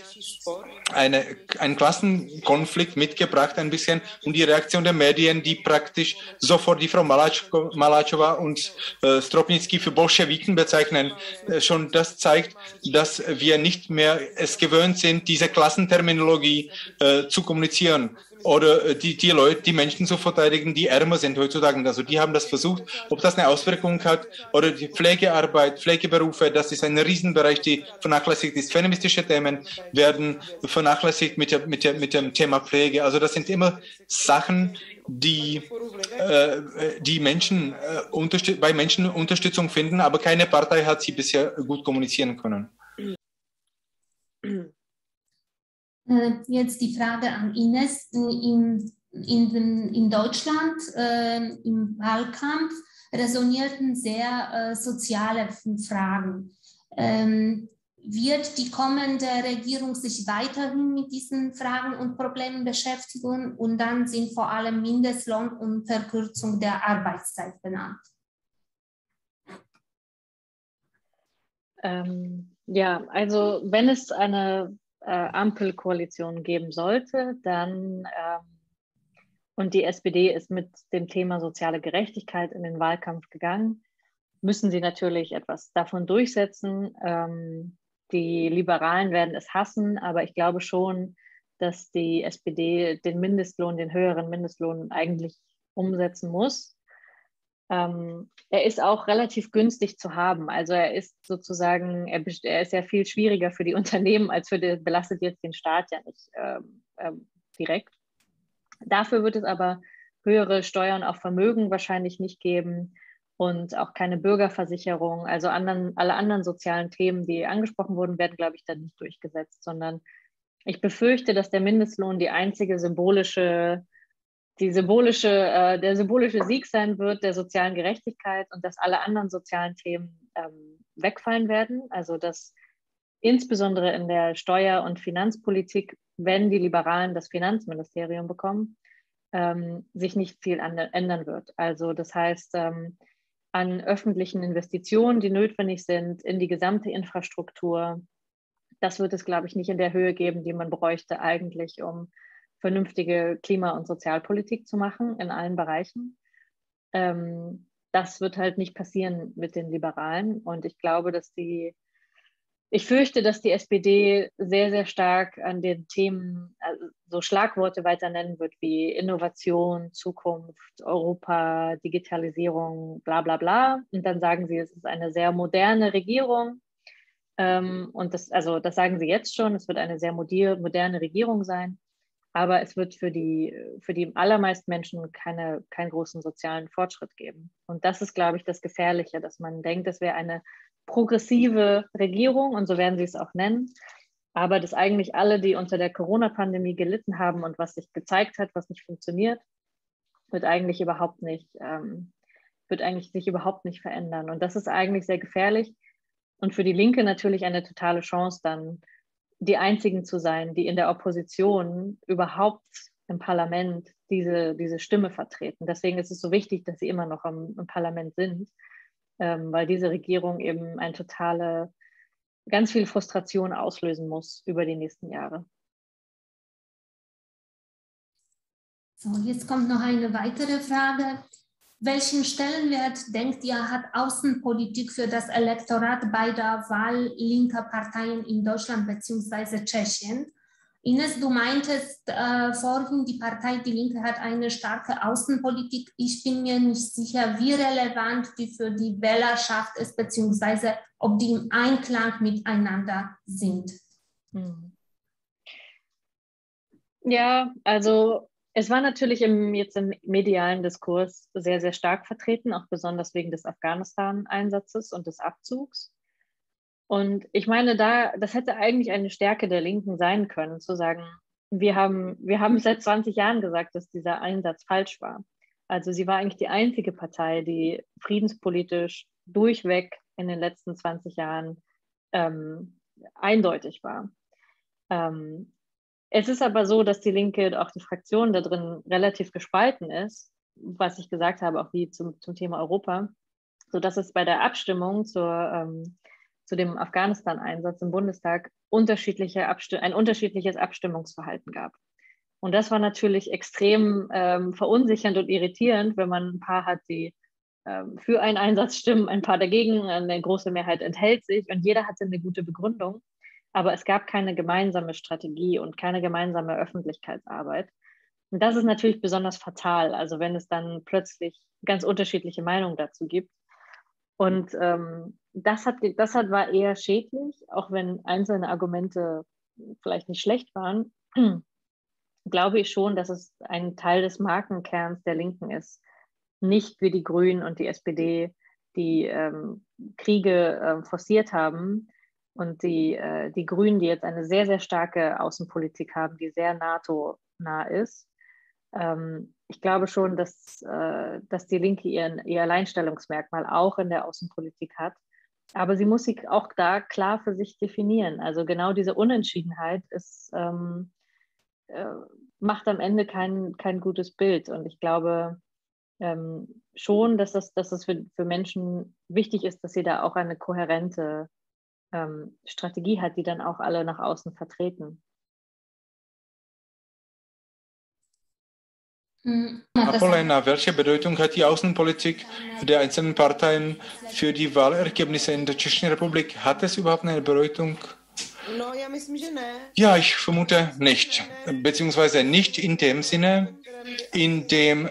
einen Klassenkonflikt mitgebracht ein bisschen und die Reaktion der Medien, die praktisch sofort die Frau Malachowa und Stropnitzky für Bolschewiken bezeichnen, schon das zeigt, dass wir nicht mehr es gewöhnt sind, diese Klassenterminologie zu kommunizieren oder die Menschen zu verteidigen, die ärmer sind heutzutage. Also die haben das versucht. Ob das eine Auswirkung hat oder die Pflegearbeit, Pflegeberufe, das ist ein Riesenbereich, die vernachlässigt ist. Feministische Themen werden vernachlässigt mit dem Thema Pflege. Also das sind immer Sachen, die Menschen bei Menschen Unterstützung finden, aber keine Partei hat sie bisher gut kommunizieren können. Jetzt die Frage an Ines. In Deutschland im Wahlkampf resonierten sehr soziale Fragen. Wird die kommende Regierung sich weiterhin mit diesen Fragen und Problemen beschäftigen? Und dann sind vor allem Mindestlohn und Verkürzung der Arbeitszeit benannt. Ja, also wenn es eine Ampelkoalition geben sollte, dann und die SPD ist mit dem Thema soziale Gerechtigkeit in den Wahlkampf gegangen, müssen sie natürlich etwas davon durchsetzen. Die Liberalen werden es hassen, aber ich glaube schon, dass die SPD den höheren Mindestlohn eigentlich umsetzen muss. Er ist auch relativ günstig zu haben. Also er ist sozusagen, er ist ja viel schwieriger für die Unternehmen als belastet jetzt den Staat ja nicht direkt. Dafür wird es aber höhere Steuern auf Vermögen wahrscheinlich nicht geben und auch keine Bürgerversicherung. Also alle anderen sozialen Themen, die angesprochen wurden, werden, glaube ich, dann nicht durchgesetzt, sondern ich befürchte, dass der Mindestlohn der symbolische Sieg sein wird der sozialen Gerechtigkeit und dass alle anderen sozialen Themen wegfallen werden. Also dass insbesondere in der Steuer- und Finanzpolitik, wenn die Liberalen das Finanzministerium bekommen, sich nicht viel ändern wird. Also das heißt, an öffentlichen Investitionen, die notwendig sind in die gesamte Infrastruktur, das wird es, glaube ich, nicht in der Höhe geben, die man bräuchte eigentlich, um vernünftige Klima- und Sozialpolitik zu machen in allen Bereichen. Das wird halt nicht passieren mit den Liberalen. Und ich glaube, ich fürchte, dass die SPD sehr, sehr stark an den Themen so Schlagworte weiter nennen wird wie Innovation, Zukunft, Europa, Digitalisierung, bla bla bla. Und dann sagen sie, es ist eine sehr moderne Regierung. Und das sagen sie jetzt schon, es wird eine sehr moderne Regierung sein. Aber es wird für die allermeisten Menschen keinen großen sozialen Fortschritt geben. Und das ist, glaube ich, das Gefährliche, dass man denkt, es wäre eine progressive Regierung und so werden sie es auch nennen. Aber dass eigentlich alle, die unter der Corona-Pandemie gelitten haben und was sich gezeigt hat, was nicht funktioniert, wird eigentlich sich überhaupt nicht verändern. Und das ist eigentlich sehr gefährlich. Und für die Linke natürlich eine totale Chance, dann die einzigen zu sein, die in der Opposition überhaupt im Parlament diese Stimme vertreten. Deswegen ist es so wichtig, dass sie immer noch im Parlament sind, weil diese Regierung eben eine totale ganz viel Frustration auslösen muss über die nächsten Jahre. So, jetzt kommt noch eine weitere Frage. Welchen Stellenwert, denkt ihr, hat Außenpolitik für das Elektorat bei der Wahl linker Parteien in Deutschland bzw. Tschechien? Ines, du meintest vorhin, die Partei Die Linke hat eine starke Außenpolitik. Ich bin mir nicht sicher, wie relevant die für die Wählerschaft ist, beziehungsweise ob die im Einklang miteinander sind. Ja, also es war natürlich jetzt im medialen Diskurs sehr, sehr stark vertreten, auch besonders wegen des Afghanistan-Einsatzes und des Abzugs. Und ich meine, das hätte eigentlich eine Stärke der Linken sein können, zu sagen, wir haben seit 20 Jahren gesagt, dass dieser Einsatz falsch war. Also sie war eigentlich die einzige Partei, die friedenspolitisch durchweg in den letzten 20 Jahren eindeutig war. Es ist aber so, dass die Linke, auch die Fraktion da drin relativ gespalten ist, was ich gesagt habe, auch wie zum Thema Europa, sodass es bei der Abstimmung zu dem Afghanistan-Einsatz im Bundestag ein unterschiedliches Abstimmungsverhalten gab. Und das war natürlich extrem verunsichernd und irritierend, wenn man ein paar hat, die für einen Einsatz stimmen, ein paar dagegen, eine große Mehrheit enthält sich und jeder hatte eine gute Begründung. Aber es gab keine gemeinsame Strategie und keine gemeinsame Öffentlichkeitsarbeit. Und das ist natürlich besonders fatal, also wenn es dann plötzlich ganz unterschiedliche Meinungen dazu gibt. Und das war eher schädlich, auch wenn einzelne Argumente vielleicht nicht schlecht waren, glaube ich schon, dass es ein Teil des Markenkerns der Linken ist. Nicht wie die Grünen und die SPD, die Kriege forciert haben und die Grünen, die jetzt eine sehr, sehr starke Außenpolitik haben, die sehr NATO-nah ist. Ich glaube schon, dass die Linke ihr Alleinstellungsmerkmal auch in der Außenpolitik hat. Aber sie muss sich auch da klar für sich definieren. Also genau diese Unentschiedenheit macht am Ende kein gutes Bild. Und ich glaube schon, dass es für Menschen wichtig ist, dass sie da auch eine kohärente Strategie hat, die dann auch alle nach außen vertreten. Apolena, welche Bedeutung hat die Außenpolitik der einzelnen Parteien für die Wahlergebnisse in der Tschechischen Republik? Hat es überhaupt eine Bedeutung? Ja, ich vermute nicht, beziehungsweise nicht in dem Sinne, in dem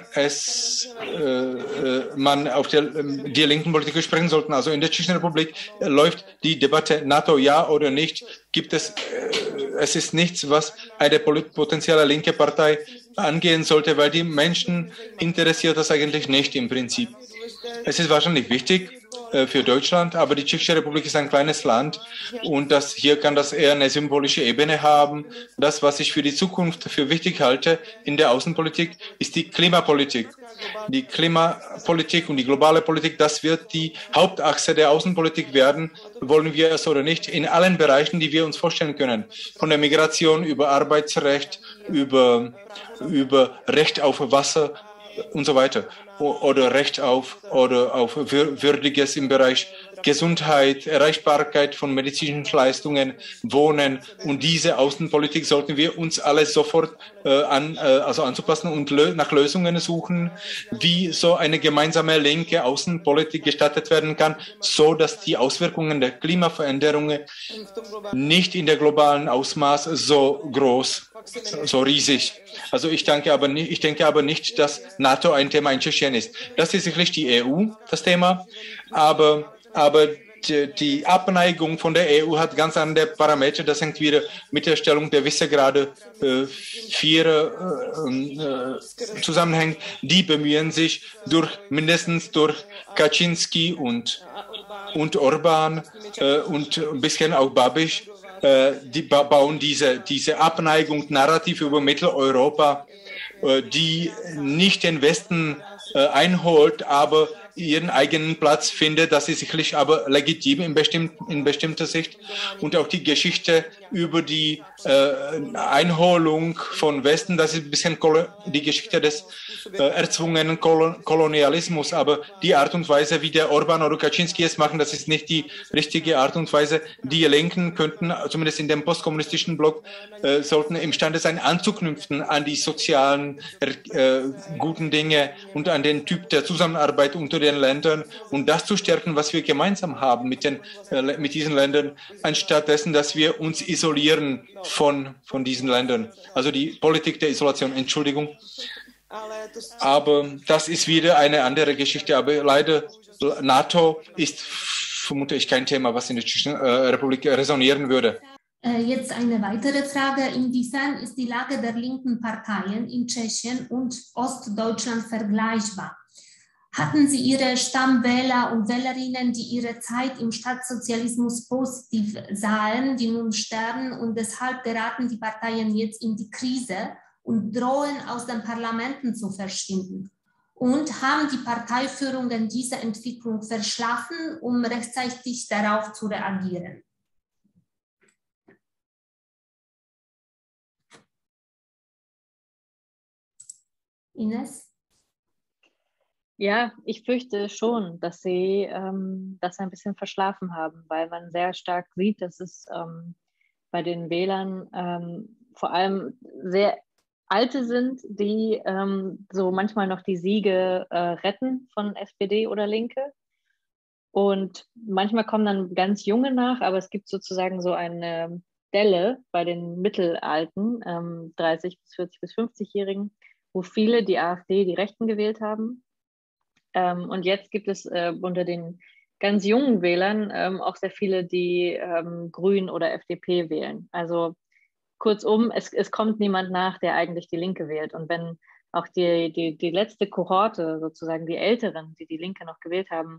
man auf der linken Politik sprechen sollte. Also in der Tschechischen Republik läuft die Debatte NATO ja oder nicht. Es ist nichts, was eine potenzielle linke Partei angehen sollte, weil die Menschen interessiert das eigentlich nicht im Prinzip. Es ist wahrscheinlich wichtig für Deutschland, aber die Tschechische Republik ist ein kleines Land und hier kann das eher eine symbolische Ebene haben. Das, was ich für die Zukunft für wichtig halte in der Außenpolitik, ist die Klimapolitik. Die Klimapolitik und die globale Politik, das wird die Hauptachse der Außenpolitik werden, wollen wir es oder nicht, in allen Bereichen, die wir uns vorstellen können. Von der Migration über Arbeitsrecht, über Recht auf Wasser und so weiter. Oder Recht auf Würdiges im Bereich Gesundheit, Erreichbarkeit von medizinischen Leistungen, Wohnen. Und diese Außenpolitik sollten wir uns alle sofort anzupassen und nach Lösungen suchen, wie so eine gemeinsame linke Außenpolitik gestaltet werden kann, so dass die Auswirkungen der Klimaveränderungen nicht in der globalen Ausmaß so riesig. Also ich denke aber nicht, dass NATO ein Thema in Tschechien ist. Das ist sicherlich die EU, das Thema, aber die Abneigung von der EU hat ganz andere Parameter. Das hängt wieder mit der Stellung der Visegrad 4 zusammenhängt. Die bemühen sich mindestens durch Kaczynski und Orbán und ein bisschen auch Babiš, die bauen diese Abneigung, Narrativ über Mitteleuropa, die nicht den Westen einholt, aber ihren eigenen Platz findet. Das ist sicherlich aber legitim in bestimmter Sicht. Und auch die Geschichte über die Einholung von Westen, das ist ein bisschen die Geschichte des erzwungenen Kolonialismus. Aber die Art und Weise, wie der Orban oder Kaczynski es machen, das ist nicht die richtige Art und Weise. Die Linken könnten, zumindest in dem postkommunistischen Block, sollten imstande sein, anzuknüpfen an die sozialen guten Dinge und an den Typ der Zusammenarbeit unter den Ländern und das zu stärken, was wir gemeinsam haben mit diesen Ländern, anstatt dessen, dass wir uns isolieren von diesen Ländern. Also die Politik der Isolation, Entschuldigung. Aber das ist wieder eine andere Geschichte. Aber leider, NATO ist, vermute ich, kein Thema, was in der Tschechischen Republik resonieren würde. Jetzt eine weitere Frage. Inwiefern ist die Lage der linken Parteien in Tschechien und Ostdeutschland vergleichbar? Hatten Sie Ihre Stammwähler und Wählerinnen, die ihre Zeit im Staatssozialismus positiv sahen, die nun sterben und deshalb geraten die Parteien jetzt in die Krise und drohen aus den Parlamenten zu verschwinden? Und haben die Parteiführungen diese Entwicklung verschlafen, um rechtzeitig darauf zu reagieren? Ines? Ja, ich fürchte schon, dass sie das ein bisschen verschlafen haben, weil man sehr stark sieht, dass es bei den Wählern vor allem sehr Alte sind, die so manchmal noch die Siege retten von SPD oder Linke. Und manchmal kommen dann ganz Junge nach, aber es gibt sozusagen so eine Delle bei den Mittelalten, 30 bis 40 bis 50-Jährigen, wo viele die AfD, die Rechten gewählt haben. Und jetzt gibt es unter den ganz jungen Wählern auch sehr viele, die Grün oder FDP wählen. Also kurzum, es kommt niemand nach, der eigentlich die Linke wählt. Und wenn auch die letzte Kohorte, sozusagen die Älteren, die Linke noch gewählt haben,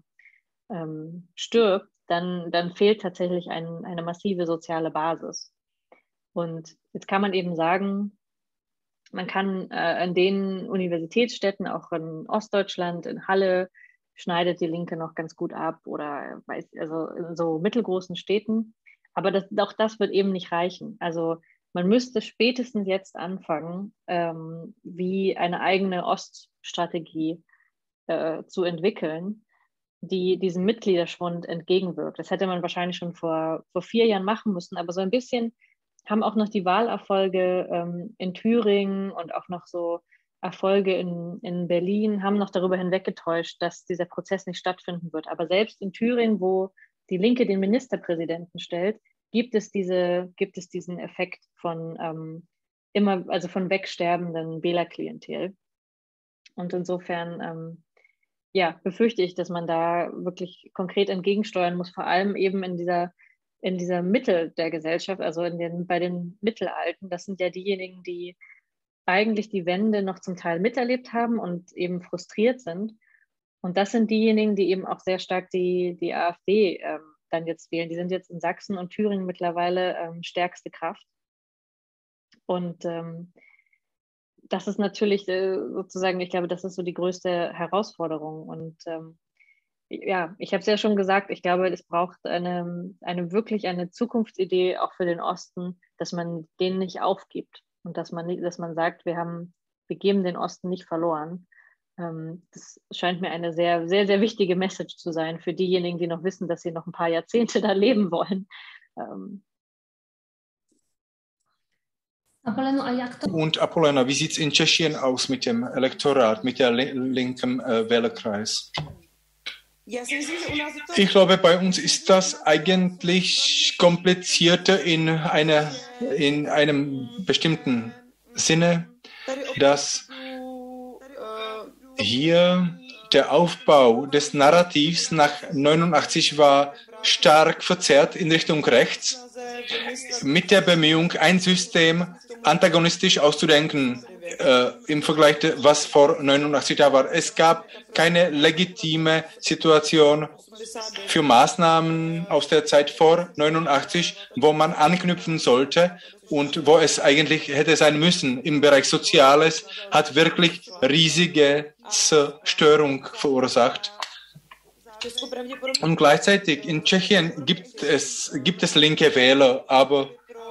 stirbt, dann fehlt tatsächlich eine massive soziale Basis. Und jetzt kann man eben sagen, man kann an den Universitätsstädten, auch in Ostdeutschland, in Halle, schneidet die Linke noch ganz gut ab oder also in so mittelgroßen Städten. Aber auch das wird eben nicht reichen. Also man müsste spätestens jetzt anfangen, wie eine eigene Oststrategie zu entwickeln, die diesem Mitgliederschwund entgegenwirkt. Das hätte man wahrscheinlich schon vor 4 Jahren machen müssen, aber so ein bisschen haben auch noch die Wahlerfolge in Thüringen und auch noch so Erfolge in Berlin, haben noch darüber hinweggetäuscht, dass dieser Prozess nicht stattfinden wird. Aber selbst in Thüringen, wo die Linke den Ministerpräsidenten stellt, gibt es diesen Effekt von von wegsterbenden Wählerklientel. Und insofern befürchte ich, dass man da wirklich konkret entgegensteuern muss, vor allem eben in dieser Mitte der Gesellschaft, also bei den Mittelalten. Das sind ja diejenigen, die eigentlich die Wende noch zum Teil miterlebt haben und eben frustriert sind. Und das sind diejenigen, die eben auch sehr stark die AfD dann jetzt wählen. Die sind jetzt in Sachsen und Thüringen mittlerweile stärkste Kraft. Und das ist natürlich sozusagen, ich glaube, das ist so die größte Herausforderung. Und ich habe es ja schon gesagt, ich glaube, es braucht wirklich eine Zukunftsidee auch für den Osten, dass man den nicht aufgibt und dass man sagt, wir geben den Osten nicht verloren. Das scheint mir eine sehr, sehr, sehr wichtige Message zu sein für diejenigen, die noch wissen, dass sie noch ein paar Jahrzehnte da leben wollen. Und Apolena, wie sieht es in Tschechien aus mit dem Elektorat, mit der linken Wählerkreis? Ich glaube, bei uns ist das eigentlich komplizierter in einem bestimmten Sinne, dass hier der Aufbau des Narrativs nach 89 war stark verzerrt in Richtung rechts, mit der Bemühung, ein System antagonistisch auszudenken im Vergleich, was vor 89 da war. Es gab keine legitime Situation für Maßnahmen aus der Zeit vor 89, wo man anknüpfen sollte und wo es eigentlich hätte sein müssen. Im Bereich Soziales hat wirklich riesige Zerstörung verursacht. Und gleichzeitig in Tschechien gibt es linke Wähler, aber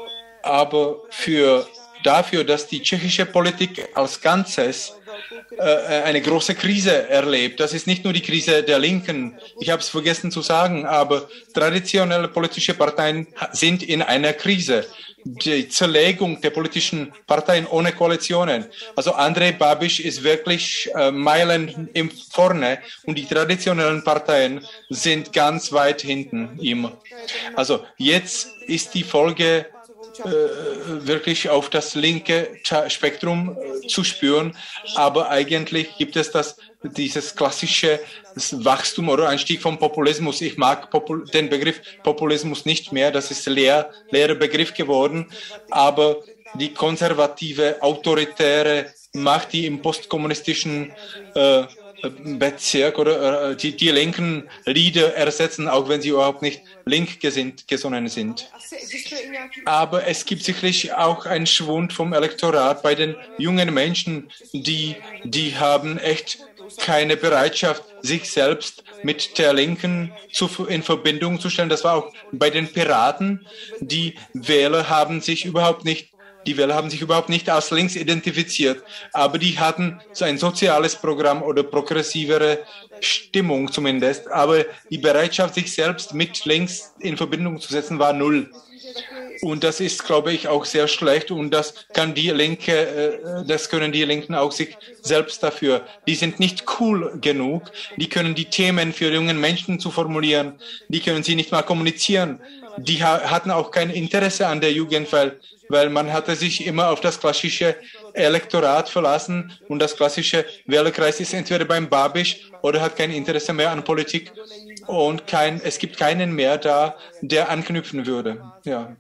dafür, dass die tschechische Politik als Ganzes eine große Krise erlebt. Das ist nicht nur die Krise der Linken, ich habe es vergessen zu sagen, aber traditionelle politische Parteien sind in einer Krise. Die Zerlegung der politischen Parteien ohne Koalitionen. Also Andrej Babiš ist wirklich Meilen vorne und die traditionellen Parteien sind ganz weit hinten ihm. Also jetzt ist die Folge wirklich auf das linke Spektrum zu spüren, aber eigentlich gibt es dieses klassische Wachstum oder Anstieg vom Populismus. Ich mag den Begriff Populismus nicht mehr, das ist leerer Begriff geworden, aber die konservative, autoritäre Macht, die im postkommunistischen Bezirk oder die linken Leader ersetzen, auch wenn sie überhaupt nicht link gesonnen sind. Aber es gibt sicherlich auch einen Schwund vom Elektorat bei den jungen Menschen, die haben echt keine Bereitschaft, sich selbst mit der Linken in Verbindung zu stellen. Das war auch bei den Piraten. Die Wähler haben sich überhaupt nicht als links identifiziert, aber die hatten so ein soziales Programm oder progressivere Stimmung zumindest. Aber die Bereitschaft, sich selbst mit links in Verbindung zu setzen, war null. Und das ist, glaube ich, auch sehr schlecht und das können die Linken auch sich selbst dafür. Die sind nicht cool genug, die können die Themen für junge Menschen zu formulieren, die können sie nicht mal kommunizieren. Die hatten auch kein Interesse an der Jugend, weil man hatte sich immer auf das klassische Elektorat verlassen und das klassische Wählerkreis ist entweder beim Babiš oder hat kein Interesse mehr an Politik und es gibt keinen mehr da, der anknüpfen würde. Ja.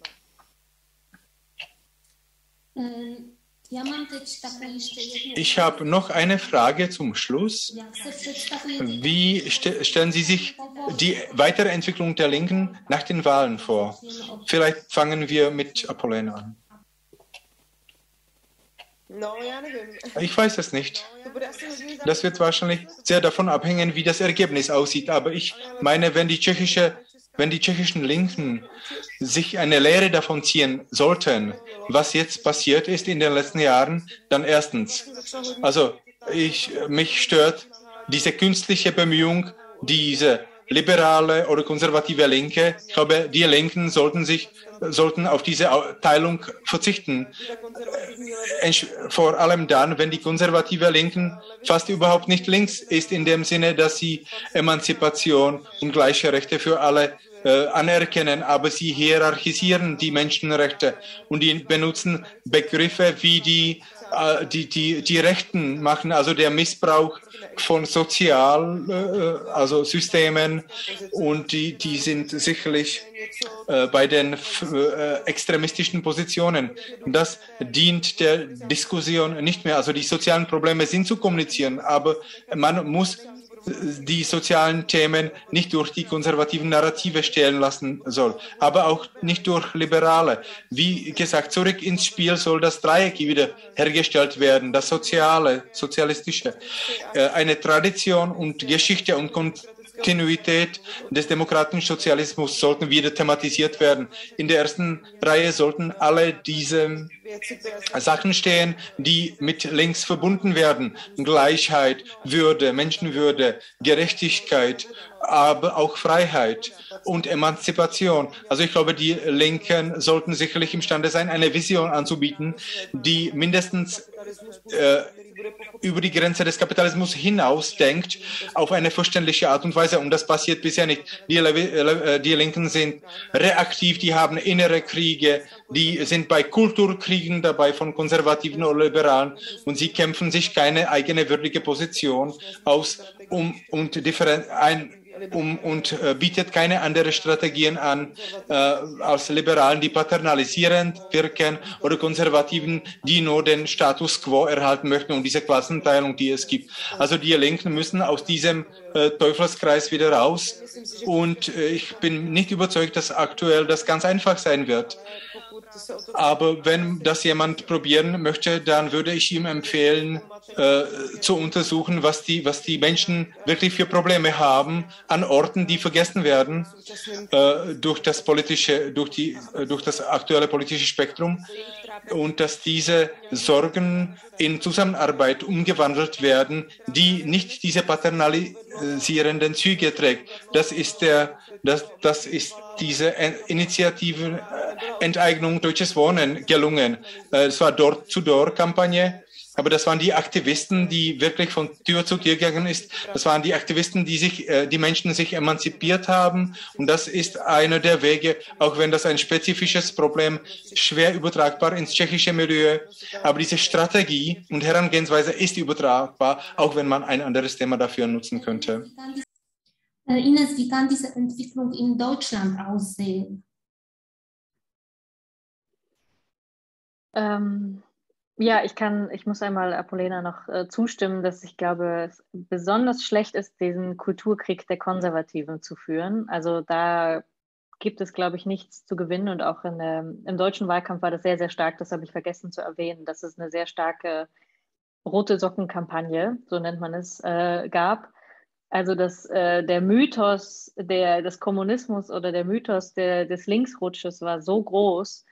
Ich habe noch eine Frage zum Schluss. Wie stellen Sie sich die weitere Entwicklung der Linken nach den Wahlen vor? Vielleicht fangen wir mit Apollon an. Ich weiß es nicht. Das wird wahrscheinlich sehr davon abhängen, wie das Ergebnis aussieht. Aber ich meine, wenn die tschechischen Linken sich eine Lehre davon ziehen sollten, was jetzt passiert ist in den letzten Jahren, dann erstens, also mich stört diese künstliche Bemühung, diese liberale oder konservative Linke. Ich glaube, die Linken sollten auf diese Teilung verzichten. Vor allem dann, wenn die konservative Linken fast überhaupt nicht links ist, in dem Sinne, dass sie Emanzipation und gleiche Rechte für alle anerkennen, aber sie hierarchisieren die Menschenrechte und die benutzen Begriffe wie die Rechten machen, also der Missbrauch von Systemen und die sind sicherlich bei den extremistischen Positionen. Das dient der Diskussion nicht mehr. Also die sozialen Probleme sind zu kommunizieren, aber man muss die sozialen Themen nicht durch die konservativen Narrative stellen lassen soll, aber auch nicht durch Liberale. Wie gesagt, zurück ins Spiel soll das Dreieck wieder hergestellt werden, das Soziale, Sozialistische. Eine Tradition und Geschichte und Kontinuität des demokratischen Sozialismus sollten wieder thematisiert werden. In der ersten Reihe sollten alle diese Sachen stehen, die mit links verbunden werden. Gleichheit, Würde, Menschenwürde, Gerechtigkeit, aber auch Freiheit und Emanzipation. Also ich glaube, die Linken sollten sicherlich imstande sein, eine Vision anzubieten, die mindestens über die Grenze des Kapitalismus hinaus denkt, auf eine verständliche Art und Weise. Und das passiert bisher nicht. Die Linken sind reaktiv, die haben innere Kriege, die sind bei Kulturkriegen dabei von Konservativen oder Liberalen und sie kämpfen sich keine eigene würdige Position aus und bietet keine andere Strategien an als Liberalen, die paternalisierend wirken oder Konservativen, die nur den Status quo erhalten möchten und diese Klassenteilung, die es gibt. Also die Linken müssen aus diesem Teufelskreis wieder raus und ich bin nicht überzeugt, dass aktuell das ganz einfach sein wird. Aber wenn das jemand probieren möchte, dann würde ich ihm empfehlen, zu untersuchen, was die Menschen wirklich für Probleme haben an Orten, die vergessen werden durch das aktuelle politische Spektrum, und dass diese Sorgen in Zusammenarbeit umgewandelt werden, die nicht diese paternalisierenden Züge trägt. Das ist diese Initiative Enteignung Deutsches Wohnen gelungen. Es war Door-to-Door-Kampagne, aber das waren die Aktivisten, die wirklich von Tür zu Tür gegangen ist. Das waren die Aktivisten, die Menschen sich emanzipiert haben. Und das ist einer der Wege, auch wenn das ein spezifisches Problem, schwer übertragbar ins tschechische Milieu. Aber diese Strategie und Herangehensweise ist übertragbar, auch wenn man ein anderes Thema dafür nutzen könnte. Ines, wie kann diese Entwicklung in Deutschland aussehen? Ja, ich muss einmal Apolena noch zustimmen, dass ich glaube, es besonders schlecht ist, diesen Kulturkrieg der Konservativen zu führen. Also da gibt es, glaube ich, nichts zu gewinnen, und auch im deutschen Wahlkampf war das sehr, sehr stark, das habe ich vergessen zu erwähnen, dass es eine sehr starke rote Sockenkampagne, so nennt man es, gab. Also dass der Mythos des Kommunismus oder der Mythos des Linksrutsches war so groß,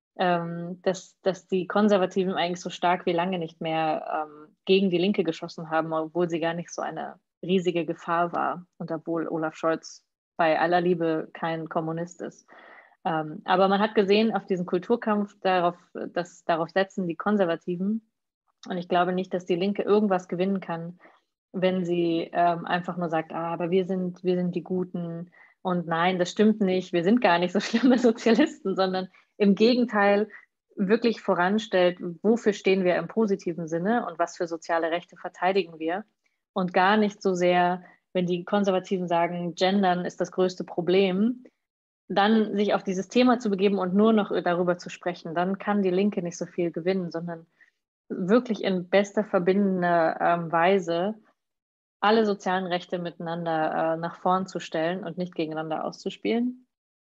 dass die Konservativen eigentlich so stark wie lange nicht mehr gegen die Linke geschossen haben, obwohl sie gar nicht so eine riesige Gefahr war und obwohl Olaf Scholz bei aller Liebe kein Kommunist ist. Aber man hat gesehen, auf diesen Kulturkampf, darauf setzen die Konservativen. Und ich glaube nicht, dass die Linke irgendwas gewinnen kann, wenn sie einfach nur sagt, aber wir sind die Guten und nein, das stimmt nicht, wir sind gar nicht so schlimme Sozialisten, sondern im Gegenteil wirklich voranstellt, wofür stehen wir im positiven Sinne und was für soziale Rechte verteidigen wir, und gar nicht so sehr, wenn die Konservativen sagen, Gendern ist das größte Problem, dann sich auf dieses Thema zu begeben und nur noch darüber zu sprechen, dann kann die Linke nicht so viel gewinnen, sondern wirklich in bester verbindender Weise alle sozialen Rechte miteinander nach vorn zu stellen und nicht gegeneinander auszuspielen.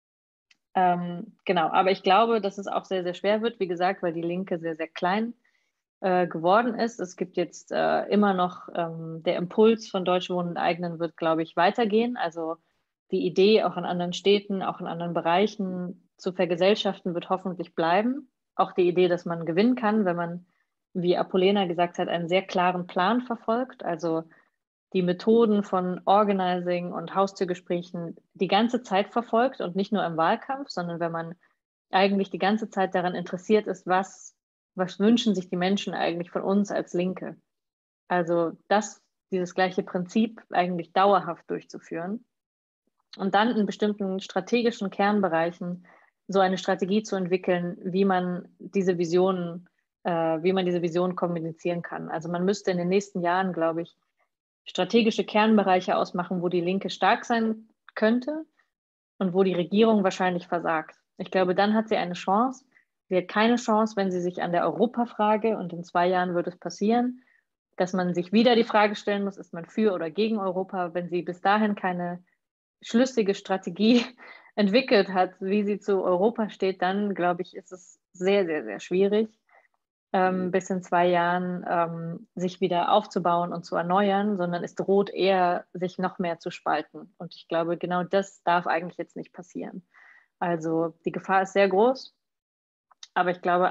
Genau, aber ich glaube, dass es auch sehr, sehr schwer wird, wie gesagt, weil die Linke sehr, sehr klein geworden ist. Es gibt jetzt immer noch, der Impuls von Deutsche Wohnen enteignen wird, glaube ich, weitergehen. Also die Idee, auch in anderen Städten, auch in anderen Bereichen zu vergesellschaften, wird hoffentlich bleiben. Auch die Idee, dass man gewinnen kann, wenn man, wie Apolena gesagt hat, einen sehr klaren Plan verfolgt. Also die Methoden von Organizing und Haustürgesprächen die ganze Zeit verfolgt und nicht nur im Wahlkampf, sondern wenn man eigentlich die ganze Zeit daran interessiert ist, was wünschen sich die Menschen eigentlich von uns als Linke. Also dieses gleiche Prinzip eigentlich dauerhaft durchzuführen und dann in bestimmten strategischen Kernbereichen so eine Strategie zu entwickeln, wie man diese Visionen kommunizieren kann. Also man müsste in den nächsten Jahren, glaube ich, strategische Kernbereiche ausmachen, wo die Linke stark sein könnte und wo die Regierung wahrscheinlich versagt. Ich glaube, dann hat sie eine Chance. Sie hat keine Chance, wenn sie sich an der Europafrage, und in 2 Jahren wird es passieren, dass man sich wieder die Frage stellen muss, ist man für oder gegen Europa, wenn sie bis dahin keine schlüssige Strategie entwickelt hat, wie sie zu Europa steht, dann, glaube ich, ist es sehr, sehr, sehr schwierig, bis in 2 Jahren sich wieder aufzubauen und zu erneuern, sondern es droht eher, sich noch mehr zu spalten. Und ich glaube, genau das darf eigentlich jetzt nicht passieren. Also die Gefahr ist sehr groß, aber ich glaube,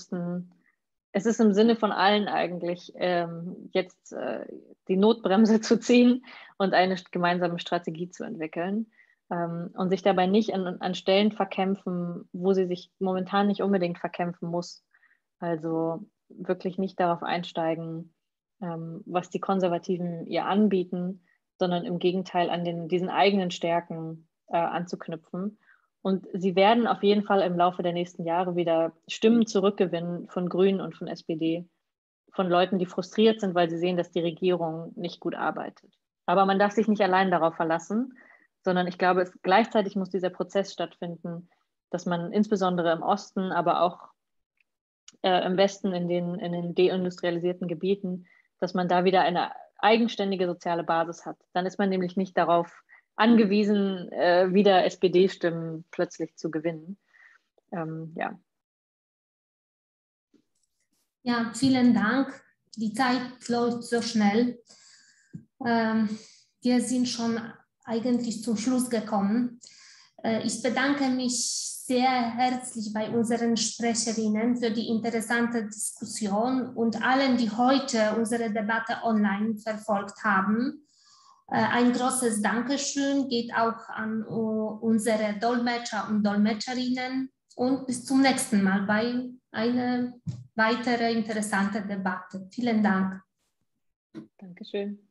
es ist im Sinne von allen eigentlich, jetzt die Notbremse zu ziehen und eine gemeinsame Strategie zu entwickeln. Und sich dabei nicht an Stellen verkämpfen, wo sie sich momentan nicht unbedingt verkämpfen muss. Also wirklich nicht darauf einsteigen, was die Konservativen ihr anbieten, sondern im Gegenteil an diesen eigenen Stärken anzuknüpfen. Und sie werden auf jeden Fall im Laufe der nächsten Jahre wieder Stimmen zurückgewinnen von Grünen und von SPD, von Leuten, die frustriert sind, weil sie sehen, dass die Regierung nicht gut arbeitet. Aber man darf sich nicht allein darauf verlassen, sondern ich glaube, gleichzeitig muss dieser Prozess stattfinden, dass man insbesondere im Osten, aber auch im Westen, in den deindustrialisierten Gebieten, dass man da wieder eine eigenständige soziale Basis hat. Dann ist man nämlich nicht darauf angewiesen, wieder SPD-Stimmen plötzlich zu gewinnen. Ja. Ja, vielen Dank. Die Zeit läuft so schnell. Wir sind schon eigentlich zum Schluss gekommen. Ich bedanke mich sehr herzlich bei unseren Sprecherinnen für die interessante Diskussion und allen, die heute unsere Debatte online verfolgt haben. Ein großes Dankeschön geht auch an unsere Dolmetscher und Dolmetscherinnen und bis zum nächsten Mal bei einer weiteren interessanten Debatte. Vielen Dank. Dankeschön.